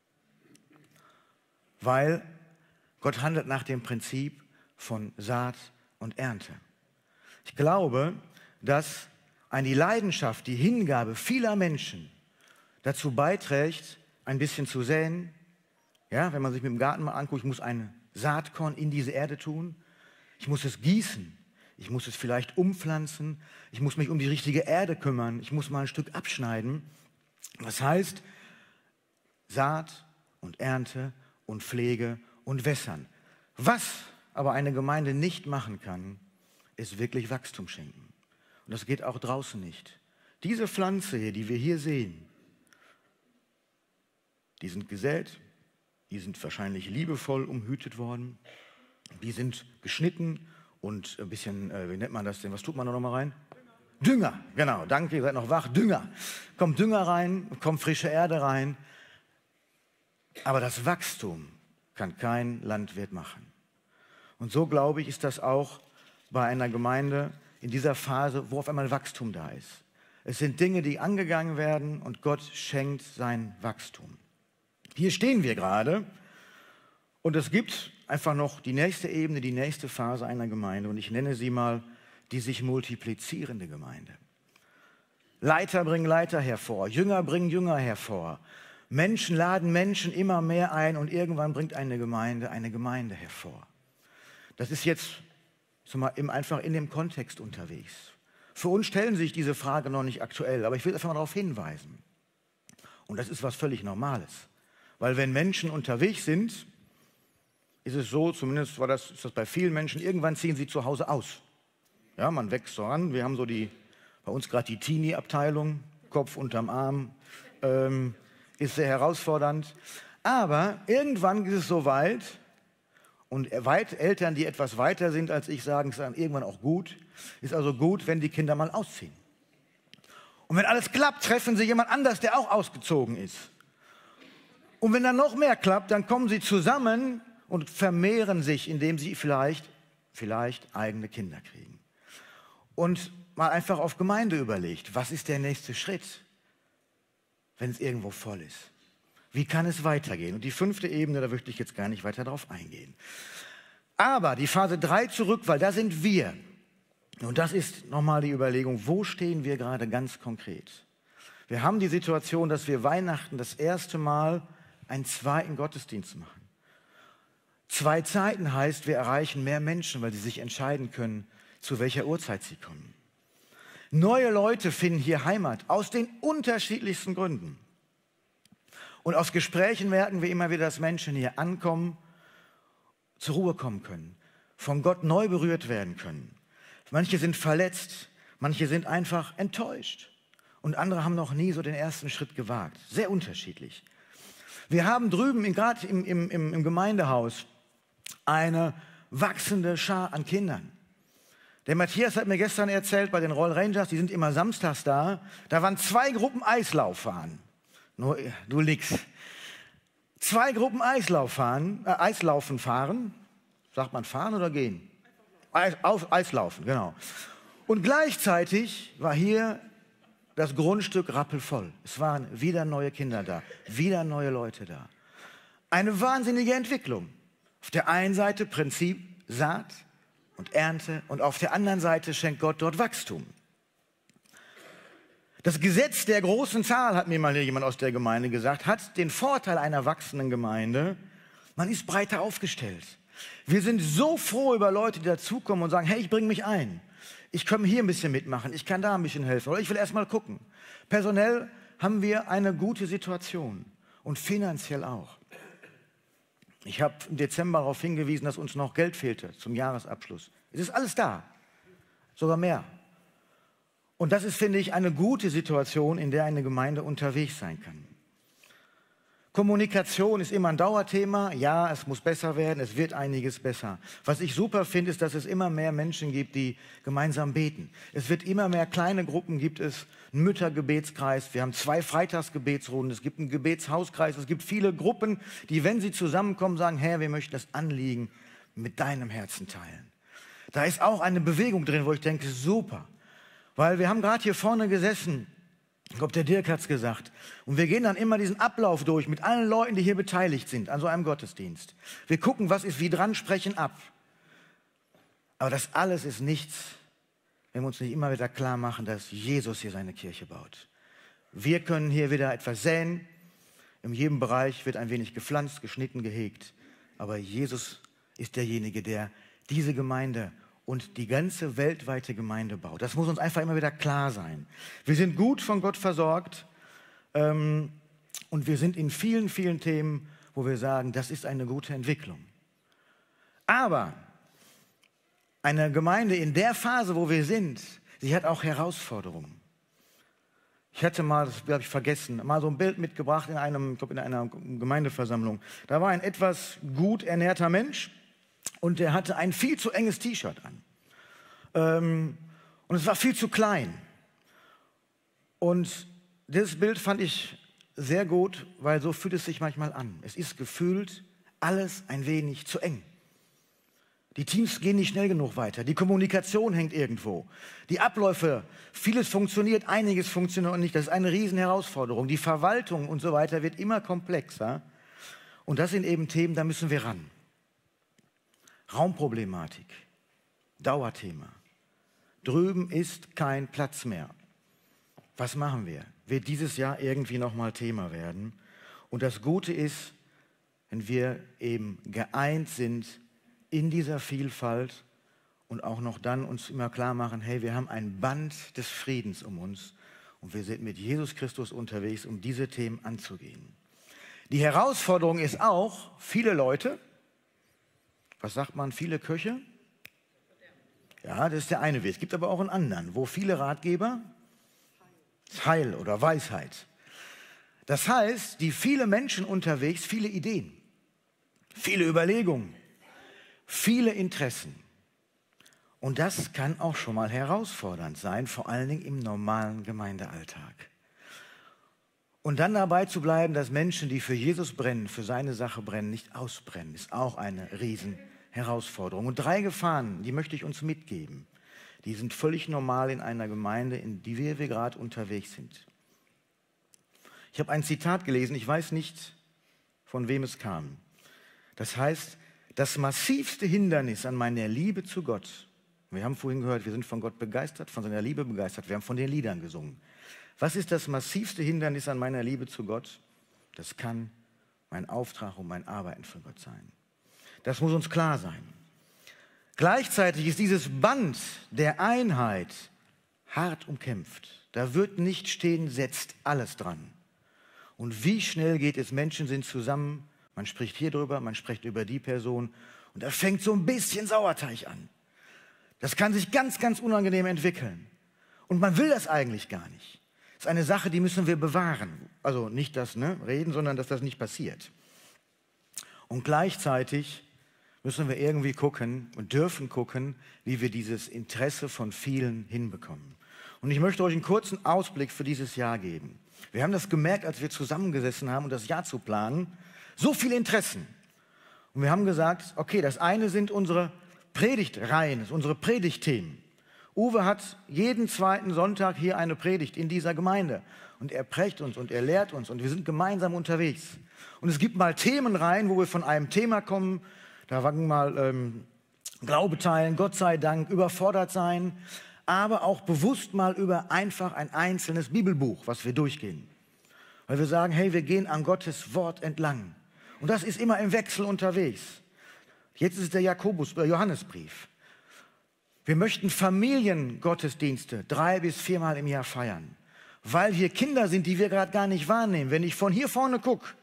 Weil Gott handelt nach dem Prinzip von Saat und Ernte. Ich glaube, dass die Leidenschaft, die Hingabe vieler Menschen dazu beiträgt, ein bisschen zu säen. Ja, wenn man sich mit dem Garten mal anguckt, ich muss ein Saatkorn in diese Erde tun. Ich muss es gießen. Ich muss es vielleicht umpflanzen. Ich muss mich um die richtige Erde kümmern. Ich muss mal ein Stück abschneiden. Das heißt, Saat und Ernte und Pflege und Wässern. Was aber eine Gemeinde nicht machen kann, ist wirklich Wachstum schenken. Und das geht auch draußen nicht. Diese Pflanze hier, die wir hier sehen, die sind gesät, die sind wahrscheinlich liebevoll umhütet worden, die sind geschnitten und ein bisschen, wie nennt man das denn, was tut man da nochmal rein? Dünger, genau, danke, ihr seid noch wach, Dünger. Kommt Dünger rein, kommt frische Erde rein, aber das Wachstum kann kein Landwirt machen. Und so, glaube ich, ist das auch bei einer Gemeinde in dieser Phase, wo auf einmal Wachstum da ist. Es sind Dinge, die angegangen werden und Gott schenkt sein Wachstum. Hier stehen wir gerade und es gibt einfach noch die nächste Ebene, die nächste Phase einer Gemeinde und ich nenne sie mal die sich multiplizierende Gemeinde. Leiter bringen Leiter hervor, Jünger bringen Jünger hervor, Menschen laden Menschen immer mehr ein und irgendwann bringt eine Gemeinde hervor. Das ist jetzt einfach in dem Kontext unterwegs. Für uns stellen sich diese Frage noch nicht aktuell, aber ich will einfach mal darauf hinweisen. Und das ist was völlig Normales. Weil wenn Menschen unterwegs sind, ist es so, zumindest ist das bei vielen Menschen, irgendwann ziehen sie zu Hause aus. Ja, man wächst so an. Wir haben so bei uns gerade die Teenie-Abteilung, Kopf unterm Arm, ist sehr herausfordernd. Aber irgendwann ist es so weit, und Eltern, die etwas weiter sind als ich, sagen es dann irgendwann auch gut. Ist also gut, wenn die Kinder mal ausziehen. Und wenn alles klappt, treffen sie jemand anders, der auch ausgezogen ist. Und wenn dann noch mehr klappt, dann kommen sie zusammen und vermehren sich, indem sie vielleicht eigene Kinder kriegen. Und mal einfach auf Gemeinde überlegt, was ist der nächste Schritt, wenn es irgendwo voll ist? Wie kann es weitergehen? Und die 5. Ebene, da möchte ich jetzt gar nicht weiter drauf eingehen. Aber die Phase 3 zurück, weil da sind wir. Und das ist nochmal die Überlegung, wo stehen wir gerade ganz konkret? Wir haben die Situation, dass wir Weihnachten das erste Mal einen zweiten Gottesdienst machen. 2 Zeiten heißt, wir erreichen mehr Menschen, weil sie sich entscheiden können, zu welcher Uhrzeit sie kommen. Neue Leute finden hier Heimat, aus den unterschiedlichsten Gründen. Und aus Gesprächen merken wir immer wieder, dass Menschen hier ankommen, zur Ruhe kommen können, von Gott neu berührt werden können. Manche sind verletzt, manche sind einfach enttäuscht und andere haben noch nie so den ersten Schritt gewagt. Sehr unterschiedlich. Wir haben drüben, gerade im Gemeindehaus, eine wachsende Schar an Kindern. Der Matthias hat mir gestern erzählt, bei den Roll Rangers, die sind immer samstags da, da waren 2 Gruppen Eislauf fahren. Nur, du liegst. 2 Gruppen Eislaufen fahren. Sagt man fahren oder gehen? Eislaufen, genau. Und gleichzeitig war hier das Grundstück rappelvoll. Es waren wieder neue Kinder da, wieder neue Leute da. Eine wahnsinnige Entwicklung. Auf der einen Seite Prinzip Saat und Ernte und auf der anderen Seite schenkt Gott dort Wachstum. Das Gesetz der großen Zahl, hat mir mal jemand aus der Gemeinde gesagt, hat den Vorteil einer wachsenden Gemeinde, man ist breiter aufgestellt. Wir sind so froh über Leute, die dazukommen und sagen, hey, ich bringe mich ein. Ich kann hier ein bisschen mitmachen, ich kann da ein bisschen helfen oder ich will erst mal gucken. Personell haben wir eine gute Situation und finanziell auch. Ich habe im Dezember darauf hingewiesen, dass uns noch Geld fehlte zum Jahresabschluss. Es ist alles da, sogar mehr. Und das ist, finde ich, eine gute Situation, in der eine Gemeinde unterwegs sein kann. Kommunikation ist immer ein Dauerthema. Ja, es muss besser werden, es wird einiges besser. Was ich super finde, ist, dass es immer mehr Menschen gibt, die gemeinsam beten. Es wird immer mehr kleine Gruppen, gibt es einen Müttergebetskreis, wir haben 2 Freitagsgebetsrunden, es gibt einen Gebetshauskreis, es gibt viele Gruppen, die, wenn sie zusammenkommen, sagen, Herr, wir möchten das Anliegen mit deinem Herzen teilen. Da ist auch eine Bewegung drin, wo ich denke, super. Weil wir haben gerade hier vorne gesessen, ich glaube, der Dirk hat es gesagt. Und wir gehen dann immer diesen Ablauf durch mit allen Leuten, die hier beteiligt sind an so einem Gottesdienst. Wir gucken, was ist wie dran, sprechen ab. Aber das alles ist nichts, wenn wir uns nicht immer wieder klar machen, dass Jesus hier seine Kirche baut. Wir können hier wieder etwas säen. In jedem Bereich wird ein wenig gepflanzt, geschnitten, gehegt. Aber Jesus ist derjenige, der diese Gemeinde und die ganze weltweite Gemeinde baut. Das muss uns einfach immer wieder klar sein. Wir sind gut von Gott versorgt und wir sind in vielen, vielen Themen, wo wir sagen, das ist eine gute Entwicklung. Aber eine Gemeinde in der Phase, wo wir sind, sie hat auch Herausforderungen. Ich hatte mal, das habe ich vergessen, mal so ein Bild mitgebracht in einer Gemeindeversammlung. Da war ein etwas gut ernährter Mensch, und der hatte ein viel zu enges T-Shirt an. Und es war viel zu klein. Und dieses Bild fand ich sehr gut, weil so fühlt es sich manchmal an. Es ist gefühlt alles ein wenig zu eng. Die Teams gehen nicht schnell genug weiter. Die Kommunikation hängt irgendwo. Die Abläufe, vieles funktioniert, einiges funktioniert nicht. Das ist eine Riesenherausforderung. Die Verwaltung und so weiter wird immer komplexer. Und das sind eben Themen, da müssen wir ran. Raumproblematik, Dauerthema. Drüben ist kein Platz mehr. Was machen wir? Wird dieses Jahr irgendwie nochmal Thema werden? Und das Gute ist, wenn wir eben geeint sind in dieser Vielfalt und auch noch dann uns immer klar machen, hey, wir haben ein Band des Friedens um uns und wir sind mit Jesus Christus unterwegs, um diese Themen anzugehen. Die Herausforderung ist auch, viele Leute, was sagt man, viele Köche? Ja, das ist der eine Weg. Es gibt aber auch einen anderen, wo viele Ratgeber, Heil oder Weisheit. Das heißt, die viele Menschen unterwegs, viele Ideen, viele Überlegungen, viele Interessen. Und das kann auch schon mal herausfordernd sein, vor allen Dingen im normalen Gemeindealltag. Und dann dabei zu bleiben, dass Menschen, die für Jesus brennen, für seine Sache brennen, nicht ausbrennen, ist auch eine Riesenherausforderung. Und 3 Gefahren, die möchte ich uns mitgeben. Die sind völlig normal in einer Gemeinde, in die wir gerade unterwegs sind. Ich habe ein Zitat gelesen, ich weiß nicht, von wem es kam. Das heißt, das massivste Hindernis an meiner Liebe zu Gott, wir haben vorhin gehört, wir sind von Gott begeistert, von seiner Liebe begeistert, wir haben von den Liedern gesungen. Was ist das massivste Hindernis an meiner Liebe zu Gott? Das kann mein Auftrag und mein Arbeiten für Gott sein. Das muss uns klar sein. Gleichzeitig ist dieses Band der Einheit hart umkämpft. Da wird nicht stehen, setzt alles dran. Und wie schnell geht es, Menschen sind zusammen, man spricht hier drüber, man spricht über die Person und da fängt so ein bisschen Sauerteig an. Das kann sich ganz, ganz unangenehm entwickeln. Und man will das eigentlich gar nicht. Das ist eine Sache, die müssen wir bewahren. Also nicht das Reden, sondern dass das nicht passiert. Und gleichzeitig müssen wir irgendwie gucken und dürfen gucken, wie wir dieses Interesse von vielen hinbekommen. Und ich möchte euch einen kurzen Ausblick für dieses Jahr geben. Wir haben das gemerkt, als wir zusammengesessen haben, um das Jahr zu planen. So viele Interessen. Und wir haben gesagt, okay, das eine sind unsere Predigtreihen, unsere Predigtthemen. Uwe hat jeden 2. Sonntag hier eine Predigt in dieser Gemeinde. Und er prägt uns und er lehrt uns und wir sind gemeinsam unterwegs. Und es gibt mal Themenreihen, wo wir von einem Thema kommen. Da waren mal Glaube teilen, Gott sei Dank, überfordert sein. Aber auch bewusst mal über einfach ein einzelnes Bibelbuch, was wir durchgehen. Weil wir sagen, hey, wir gehen an Gottes Wort entlang. Und das ist immer im Wechsel unterwegs. Jetzt ist es der Johannesbrief. Wir möchten Familiengottesdienste 3 bis 4 Mal im Jahr feiern, weil hier Kinder sind, die wir gerade gar nicht wahrnehmen. Wenn ich von hier vorne gucke,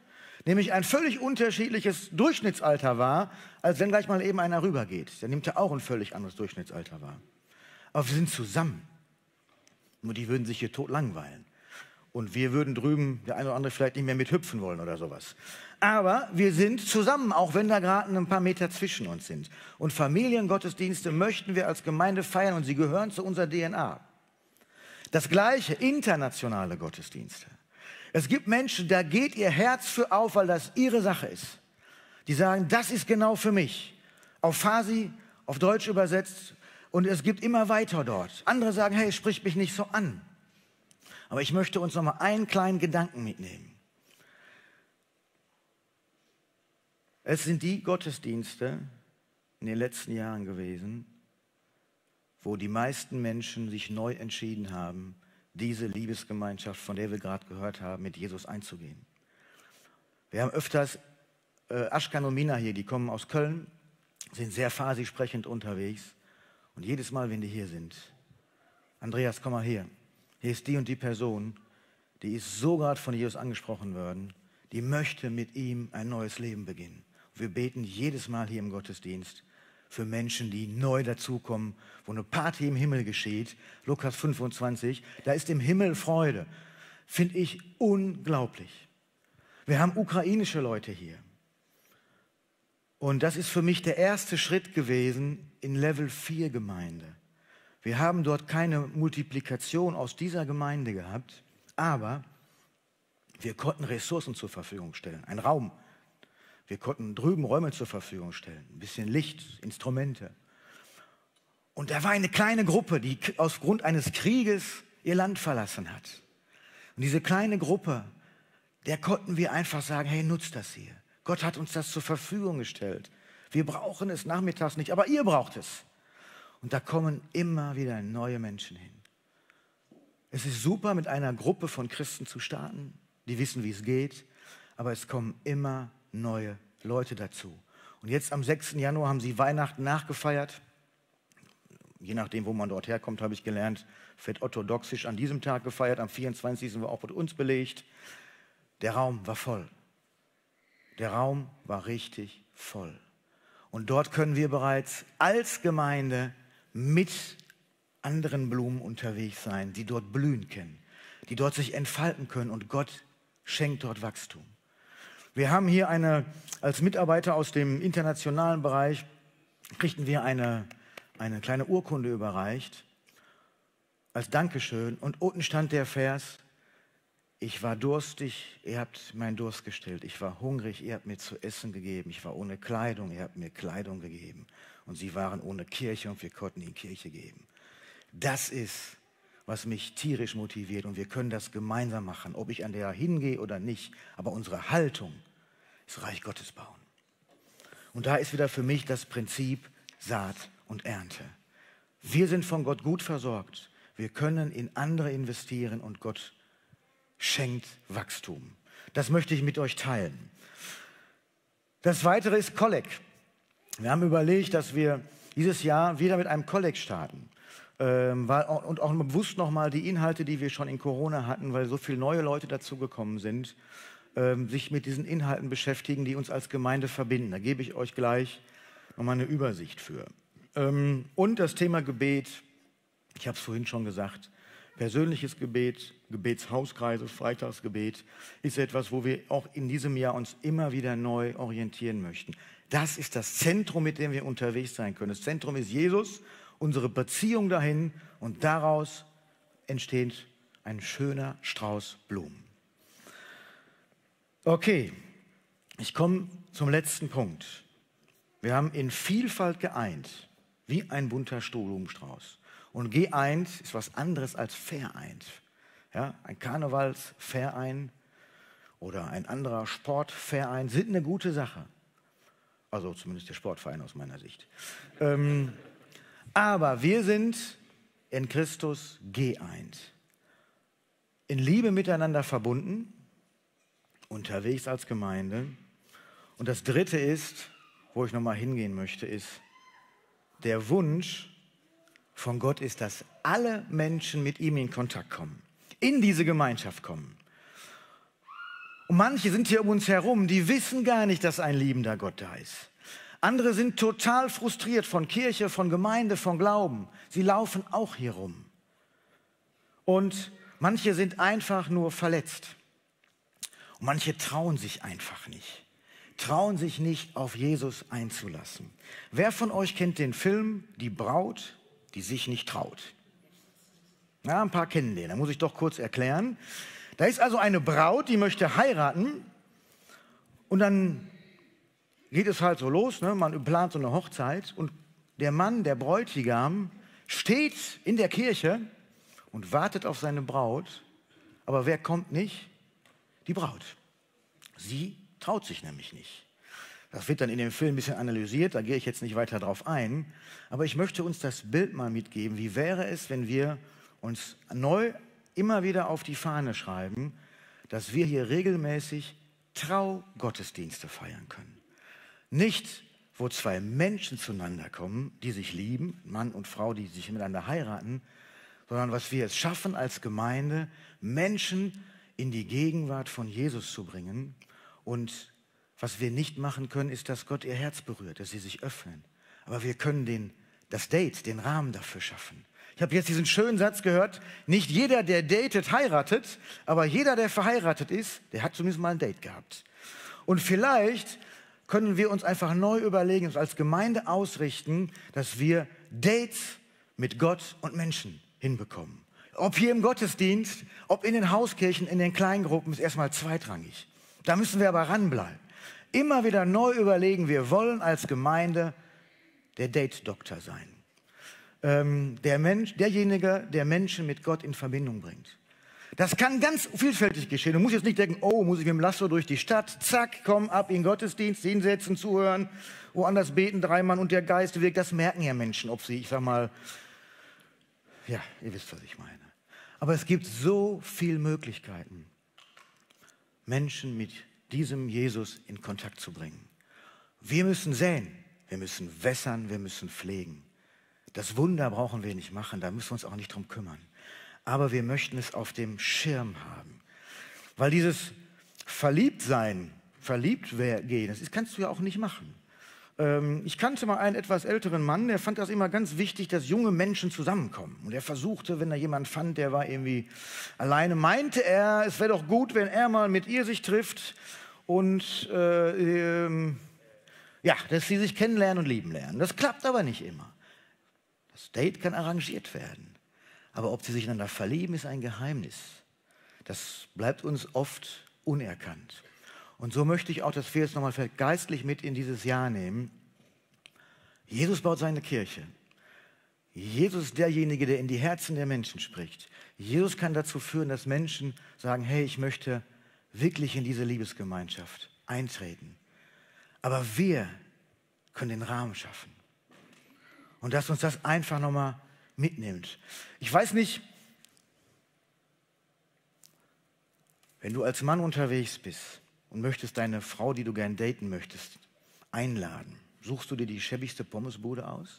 nämlich ein völlig unterschiedliches Durchschnittsalter wahr, als wenn gleich mal eben einer rübergeht. Der nimmt ja auch ein völlig anderes Durchschnittsalter wahr. Aber wir sind zusammen. Nur die würden sich hier tot langweilen. Und wir würden drüben, der eine oder andere vielleicht nicht mehr mit hüpfen wollen oder sowas. Aber wir sind zusammen, auch wenn da gerade ein paar Meter zwischen uns sind. Und Familiengottesdienste möchten wir als Gemeinde feiern und sie gehören zu unserer DNA. Das Gleiche, internationale Gottesdienste. Es gibt Menschen, da geht ihr Herz für auf, weil das ihre Sache ist. Die sagen, das ist genau für mich. Auf Farsi, auf Deutsch übersetzt. Und es gibt immer weiter dort. Andere sagen, hey, es spricht mich nicht so an. Aber ich möchte uns noch mal einen kleinen Gedanken mitnehmen. Es sind die Gottesdienste in den letzten Jahren gewesen, wo die meisten Menschen sich neu entschieden haben, diese Liebesgemeinschaft, von der wir gerade gehört haben, mit Jesus einzugehen. Wir haben öfters Ashkan und Mina hier, die kommen aus Köln, sind sehr farsi sprechend unterwegs. Und jedes Mal, wenn die hier sind, Andreas, komm mal her. Hier ist die und die Person, die ist so gerade von Jesus angesprochen worden, die möchte mit ihm ein neues Leben beginnen. Und wir beten jedes Mal hier im Gottesdienst für Menschen, die neu dazukommen, wo eine Party im Himmel geschieht. Lukas 25, da ist im Himmel Freude. Finde ich unglaublich. Wir haben ukrainische Leute hier. Und das ist für mich der erste Schritt gewesen in Level 4 Gemeinde. Wir haben dort keine Multiplikation aus dieser Gemeinde gehabt, aber wir konnten Ressourcen zur Verfügung stellen, einen Raum. Wir konnten drüben Räume zur Verfügung stellen, ein bisschen Licht, Instrumente. Und da war eine kleine Gruppe, die aufgrund eines Krieges ihr Land verlassen hat. Und diese kleine Gruppe, der konnten wir einfach sagen, hey, nutzt das hier. Gott hat uns das zur Verfügung gestellt. Wir brauchen es nachmittags nicht, aber ihr braucht es. Und da kommen immer wieder neue Menschen hin. Es ist super, mit einer Gruppe von Christen zu starten, die wissen, wie es geht, aber es kommen immer neue Leute dazu. Und jetzt am 6. Januar haben sie Weihnachten nachgefeiert. Je nachdem, wo man dort herkommt, habe ich gelernt, wird orthodoxisch an diesem Tag gefeiert. Am 24. war auch mit uns belegt. Der Raum war voll. Der Raum war richtig voll. Und dort können wir bereits als Gemeinde mit anderen Blumen unterwegs sein, die dort blühen können, die dort sich entfalten können und Gott schenkt dort Wachstum. Wir haben hier als Mitarbeiter aus dem internationalen Bereich, kriegten wir eine kleine Urkunde überreicht, als Dankeschön. Und unten stand der Vers, ich war durstig, ihr habt meinen Durst gestillt. Ich war hungrig, ihr habt mir zu essen gegeben. Ich war ohne Kleidung, ihr habt mir Kleidung gegeben. Und sie waren ohne Kirche und wir konnten ihnen Kirche geben. Das ist, was mich tierisch motiviert. Und wir können das gemeinsam machen, ob ich an der hingehe oder nicht. Aber unsere Haltung ist Reich Gottes bauen. Und da ist wieder für mich das Prinzip Saat und Ernte. Wir sind von Gott gut versorgt. Wir können in andere investieren und Gott schenkt Wachstum. Das möchte ich mit euch teilen. Das Weitere ist Collect. Wir haben überlegt, dass wir dieses Jahr wieder mit einem Collect starten. Und auch bewusst nochmal die Inhalte, die wir schon in Corona hatten, weil so viele neue Leute dazugekommen sind, sich mit diesen Inhalten beschäftigen, die uns als Gemeinde verbinden. Da gebe ich euch gleich nochmal eine Übersicht für. Und das Thema Gebet, ich habe es vorhin schon gesagt, persönliches Gebet, Gebetshauskreise, Freitagsgebet ist etwas, wo wir auch in diesem Jahr uns immer wieder neu orientieren möchten. Das ist das Zentrum, mit dem wir unterwegs sein können. Das Zentrum ist Jesus, unsere Beziehung dahin und daraus entsteht ein schöner Strauß Blumen. Okay, ich komme zum letzten Punkt. Wir haben in Vielfalt geeint, wie ein bunter Blumenstrauß. Und geeint ist was anderes als vereint. Ja, ein Karnevalsverein oder ein anderer Sportverein sind eine gute Sache. Also zumindest der Sportverein aus meiner Sicht. Aber wir sind in Christus geeint. In Liebe miteinander verbunden, unterwegs als Gemeinde. Und das Dritte ist, wo ich nochmal hingehen möchte, ist, der Wunsch von Gott ist, dass alle Menschen mit ihm in Kontakt kommen, in diese Gemeinschaft kommen. Und manche sind hier um uns herum, die wissen gar nicht, dass ein liebender Gott da ist. Andere sind total frustriert von Kirche, von Gemeinde, von Glauben. Sie laufen auch hier rum. Und manche sind einfach nur verletzt. Und manche trauen sich einfach nicht. Trauen sich nicht, auf Jesus einzulassen. Wer von euch kennt den Film Die Braut, die sich nicht traut? Ja, ein paar kennen den, da muss ich doch kurz erklären. Da ist also eine Braut, die möchte heiraten und dann geht es halt so los, ne? Man plant so eine Hochzeit und der Mann, der Bräutigam, steht in der Kirche und wartet auf seine Braut, aber wer kommt nicht? Die Braut. Sie traut sich nämlich nicht. Das wird dann in dem Film ein bisschen analysiert, da gehe ich jetzt nicht weiter drauf ein, aber ich möchte uns das Bild mal mitgeben, wie wäre es, wenn wir uns neu immer wieder auf die Fahne schreiben, dass wir hier regelmäßig Traugottesdienste feiern können. Nicht, wo zwei Menschen zueinander kommen, die sich lieben, Mann und Frau, die sich miteinander heiraten, sondern was wir es schaffen als Gemeinde, Menschen in die Gegenwart von Jesus zu bringen. Und was wir nicht machen können, ist, dass Gott ihr Herz berührt, dass sie sich öffnen. Aber wir können das Date, den Rahmen dafür schaffen. Ich habe jetzt diesen schönen Satz gehört, nicht jeder, der datet, heiratet, aber jeder, der verheiratet ist, der hat zumindest mal ein Date gehabt. Und vielleicht können wir uns einfach neu überlegen, uns als Gemeinde ausrichten, dass wir Dates mit Gott und Menschen hinbekommen. Ob hier im Gottesdienst, ob in den Hauskirchen, in den Kleingruppen, ist erstmal zweitrangig. Da müssen wir aber ranbleiben. Immer wieder neu überlegen, wir wollen als Gemeinde der Date-Doktor sein. Derjenige, der Menschen mit Gott in Verbindung bringt. Das kann ganz vielfältig geschehen. Du musst jetzt nicht denken, oh, muss ich mit dem Lasso durch die Stadt, zack, komm, ab in den Gottesdienst, hinsetzen, zuhören, woanders beten, 3 Mann und der Geist wirkt. Das merken ja Menschen, ob sie, ich sag mal, ja, ihr wisst, was ich meine. Aber es gibt so viele Möglichkeiten, Menschen mit diesem Jesus in Kontakt zu bringen. Wir müssen säen, wir müssen wässern, wir müssen pflegen. Das Wunder brauchen wir nicht machen, da müssen wir uns auch nicht drum kümmern. Aber wir möchten es auf dem Schirm haben. Weil dieses Verliebtsein, Verliebtgehen, das kannst du ja auch nicht machen. Ich kannte mal einen etwas älteren Mann, der fand das immer ganz wichtig, dass junge Menschen zusammenkommen. Und er versuchte, wenn er jemanden fand, der war irgendwie alleine, meinte er, es wäre doch gut, wenn er mal mit ihr sich trifft und dass sie sich kennenlernen und lieben lernen. Das klappt aber nicht immer. Das Date kann arrangiert werden. Aber ob sie sich einander verlieben, ist ein Geheimnis. Das bleibt uns oft unerkannt. Und so möchte ich auch, dass wir jetzt nochmal geistlich mit in dieses Jahr nehmen. Jesus baut seine Kirche. Jesus ist derjenige, der in die Herzen der Menschen spricht. Jesus kann dazu führen, dass Menschen sagen, hey, ich möchte wirklich in diese Liebesgemeinschaft eintreten. Aber wir können den Rahmen schaffen. Und dass uns das einfach nochmal mitnimmt. Ich weiß nicht, wenn du als Mann unterwegs bist und möchtest deine Frau, die du gern daten möchtest, einladen, suchst du dir die schäbigste Pommesbude aus?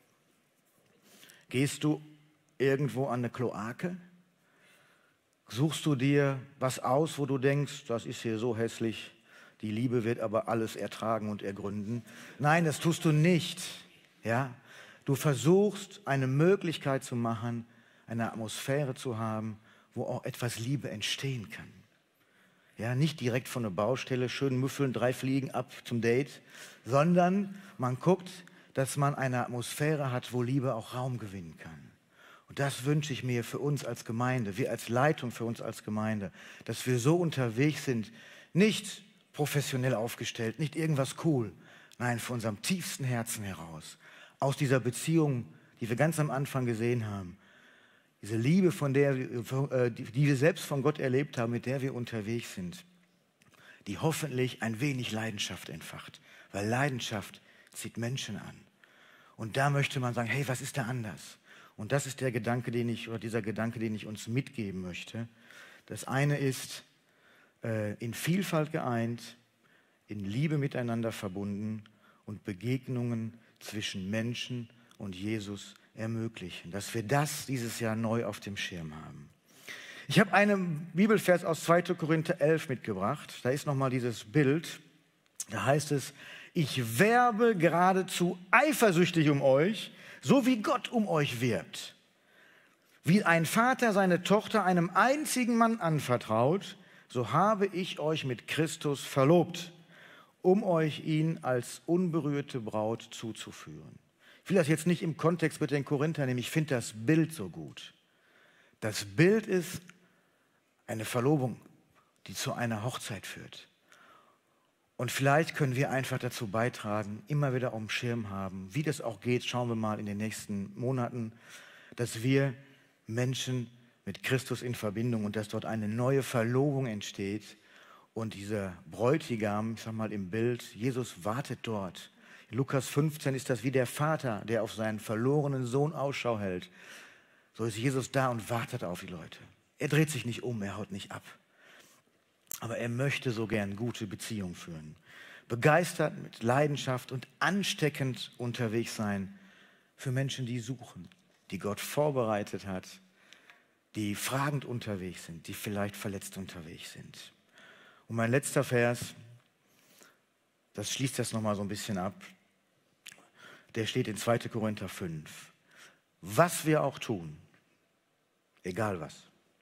Gehst du irgendwo an eine Kloake? Suchst du dir was aus, wo du denkst, das ist hier so hässlich, die Liebe wird aber alles ertragen und ergründen? Nein, das tust du nicht. Ja? Du versuchst, eine Möglichkeit zu machen, eine Atmosphäre zu haben, wo auch etwas Liebe entstehen kann. Ja, nicht direkt von der Baustelle, schön müffeln, 3 Fliegen ab zum Date, sondern man guckt, dass man eine Atmosphäre hat, wo Liebe auch Raum gewinnen kann. Und das wünsche ich mir für uns als Gemeinde, wir als Leitung für uns als Gemeinde, dass wir so unterwegs sind, nicht professionell aufgestellt, nicht irgendwas cool, nein, von unserem tiefsten Herzen heraus. Aus dieser Beziehung, die wir ganz am Anfang gesehen haben, diese Liebe, die wir selbst von Gott erlebt haben, mit der wir unterwegs sind, die hoffentlich ein wenig Leidenschaft entfacht, weil Leidenschaft zieht Menschen an. Und da möchte man sagen, hey, was ist da anders? Und das ist dieser Gedanke, den ich uns mitgeben möchte. Das eine ist, in Vielfalt geeint, in Liebe miteinander verbunden und Begegnungen zwischen Menschen und Jesus ermöglichen, dass wir das dieses Jahr neu auf dem Schirm haben. Ich habe einen Bibelvers aus 2. Korinther 11 mitgebracht. Da ist nochmal dieses Bild. Da heißt es, ich werbe geradezu eifersüchtig um euch, so wie Gott um euch wirbt. Wie ein Vater seine Tochter einem einzigen Mann anvertraut, so habe ich euch mit Christus verlobt, um euch ihn als unberührte Braut zuzuführen. Ich will das jetzt nicht im Kontext mit den Korinthern nehmen, ich finde das Bild so gut. Das Bild ist eine Verlobung, die zu einer Hochzeit führt. Und vielleicht können wir einfach dazu beitragen, immer wieder auf dem Schirm haben, wie das auch geht, schauen wir mal in den nächsten Monaten, dass wir Menschen mit Christus in Verbindung und dass dort eine neue Verlobung entsteht und dieser Bräutigam, ich sag mal im Bild, Jesus wartet dort. In Lukas 15 ist das wie der Vater, der auf seinen verlorenen Sohn Ausschau hält. So ist Jesus da und wartet auf die Leute. Er dreht sich nicht um, er haut nicht ab. Aber er möchte so gern gute Beziehungen führen. Begeistert, mit Leidenschaft und ansteckend unterwegs sein für Menschen, die suchen, die Gott vorbereitet hat, die fragend unterwegs sind, die vielleicht verletzt unterwegs sind. Und mein letzter Vers, das schließt das nochmal so ein bisschen ab, der steht in 2. Korinther 5. Was wir auch tun, egal was,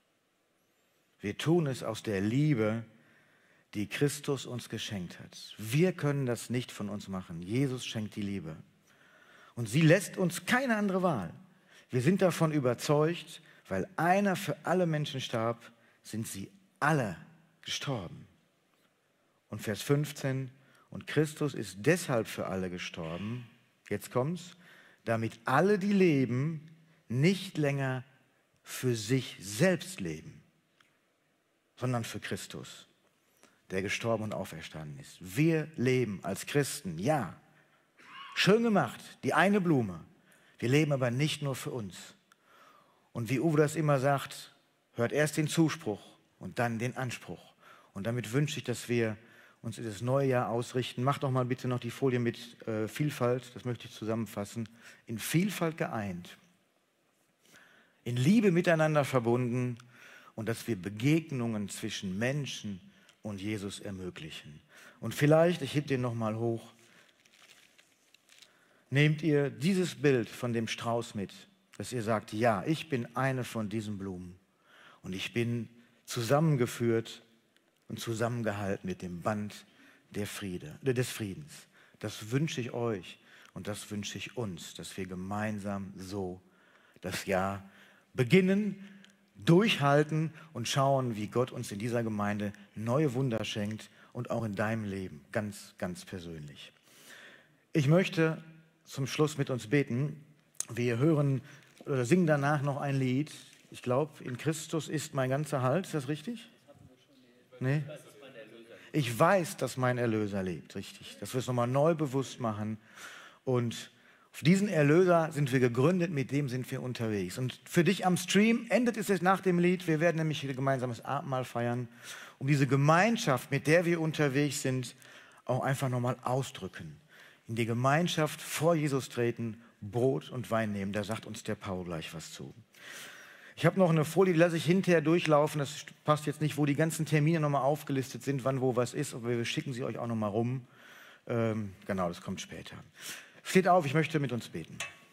wir tun es aus der Liebe, die Christus uns geschenkt hat. Wir können das nicht von uns machen. Jesus schenkt die Liebe. Und sie lässt uns keine andere Wahl. Wir sind davon überzeugt, weil einer für alle Menschen starb, sind sie alle gestorben. Und Vers 15, und Christus ist deshalb für alle gestorben, jetzt kommt's, damit alle, die leben, nicht länger für sich selbst leben, sondern für Christus, der gestorben und auferstanden ist. Wir leben als Christen, ja, schön gemacht, die eine Blume. Wir leben aber nicht nur für uns. Und wie Uwe das immer sagt, hört erst den Zuspruch und dann den Anspruch. Und damit wünsche ich, dass wir uns in das neue Jahr ausrichten. Macht doch mal bitte noch die Folie mit Vielfalt, das möchte ich zusammenfassen. In Vielfalt geeint, in Liebe miteinander verbunden und dass wir Begegnungen zwischen Menschen und Jesus ermöglichen. Und vielleicht, ich heb den noch mal hoch, nehmt ihr dieses Bild von dem Strauß mit, dass ihr sagt, ja, ich bin eine von diesen Blumen und ich bin zusammengeführt und zusammengehalten mit dem Band des Friedens. Das wünsche ich euch und das wünsche ich uns, dass wir gemeinsam so das Jahr beginnen, durchhalten und schauen, wie Gott uns in dieser Gemeinde neue Wunder schenkt und auch in deinem Leben, ganz, ganz persönlich. Ich möchte zum Schluss mit uns beten. Wir hören oder singen danach noch ein Lied. Ich glaube, in Christus ist mein ganzer Halt. Ist das richtig? Nee? Ich weiß, dass mein Erlöser lebt, richtig. Dass wir es nochmal neu bewusst machen. Und auf diesen Erlöser sind wir gegründet, mit dem sind wir unterwegs. Und für dich am Stream endet es jetzt nach dem Lied. Wir werden nämlich ein gemeinsames Abendmahl feiern, um diese Gemeinschaft, mit der wir unterwegs sind, auch einfach nochmal ausdrücken. In die Gemeinschaft vor Jesus treten, Brot und Wein nehmen. Da sagt uns der Paul gleich was zu. Ich habe noch eine Folie, die lasse ich hinterher durchlaufen. Das passt jetzt nicht, wo die ganzen Termine nochmal aufgelistet sind, wann wo was ist. Aber wir schicken sie euch auch nochmal rum. Genau, das kommt später. Steht auf, ich möchte mit uns beten.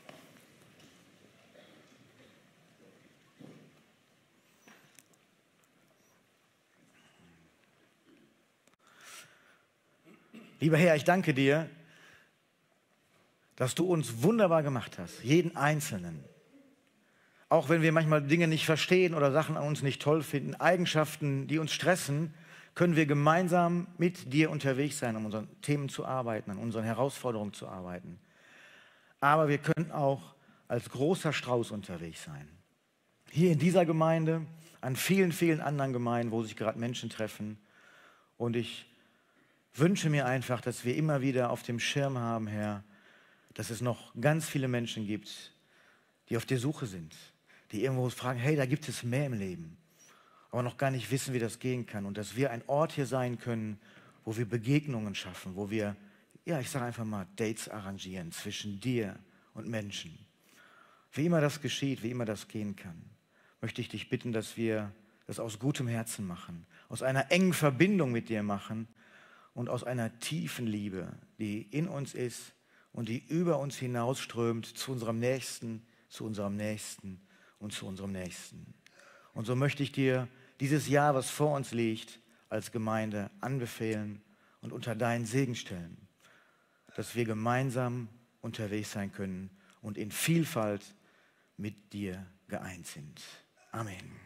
Lieber Herr, ich danke dir, dass du uns wunderbar gemacht hast, jeden Einzelnen. Auch wenn wir manchmal Dinge nicht verstehen oder Sachen an uns nicht toll finden, Eigenschaften, die uns stressen, können wir gemeinsam mit dir unterwegs sein, um an unseren Themen zu arbeiten, an unseren Herausforderungen zu arbeiten. Aber wir können auch als großer Strauß unterwegs sein. Hier in dieser Gemeinde, an vielen, vielen anderen Gemeinden, wo sich gerade Menschen treffen. Und ich wünsche mir einfach, dass wir immer wieder auf dem Schirm haben, Herr, dass es noch ganz viele Menschen gibt, die auf der Suche sind, die irgendwo fragen, hey, da gibt es mehr im Leben, aber noch gar nicht wissen, wie das gehen kann. Und dass wir ein Ort hier sein können, wo wir Begegnungen schaffen, wo wir, ja, ich sage einfach mal, Dates arrangieren zwischen dir und Menschen. Wie immer das geschieht, wie immer das gehen kann, möchte ich dich bitten, dass wir das aus gutem Herzen machen, aus einer engen Verbindung mit dir machen und aus einer tiefen Liebe, die in uns ist und die über uns hinausströmt zu unserem Nächsten, zu unserem Nächsten und zu unserem Nächsten. Und so möchte ich dir dieses Jahr, was vor uns liegt, als Gemeinde anbefehlen und unter deinen Segen stellen, dass wir gemeinsam unterwegs sein können und in Vielfalt mit dir geeint sind. Amen.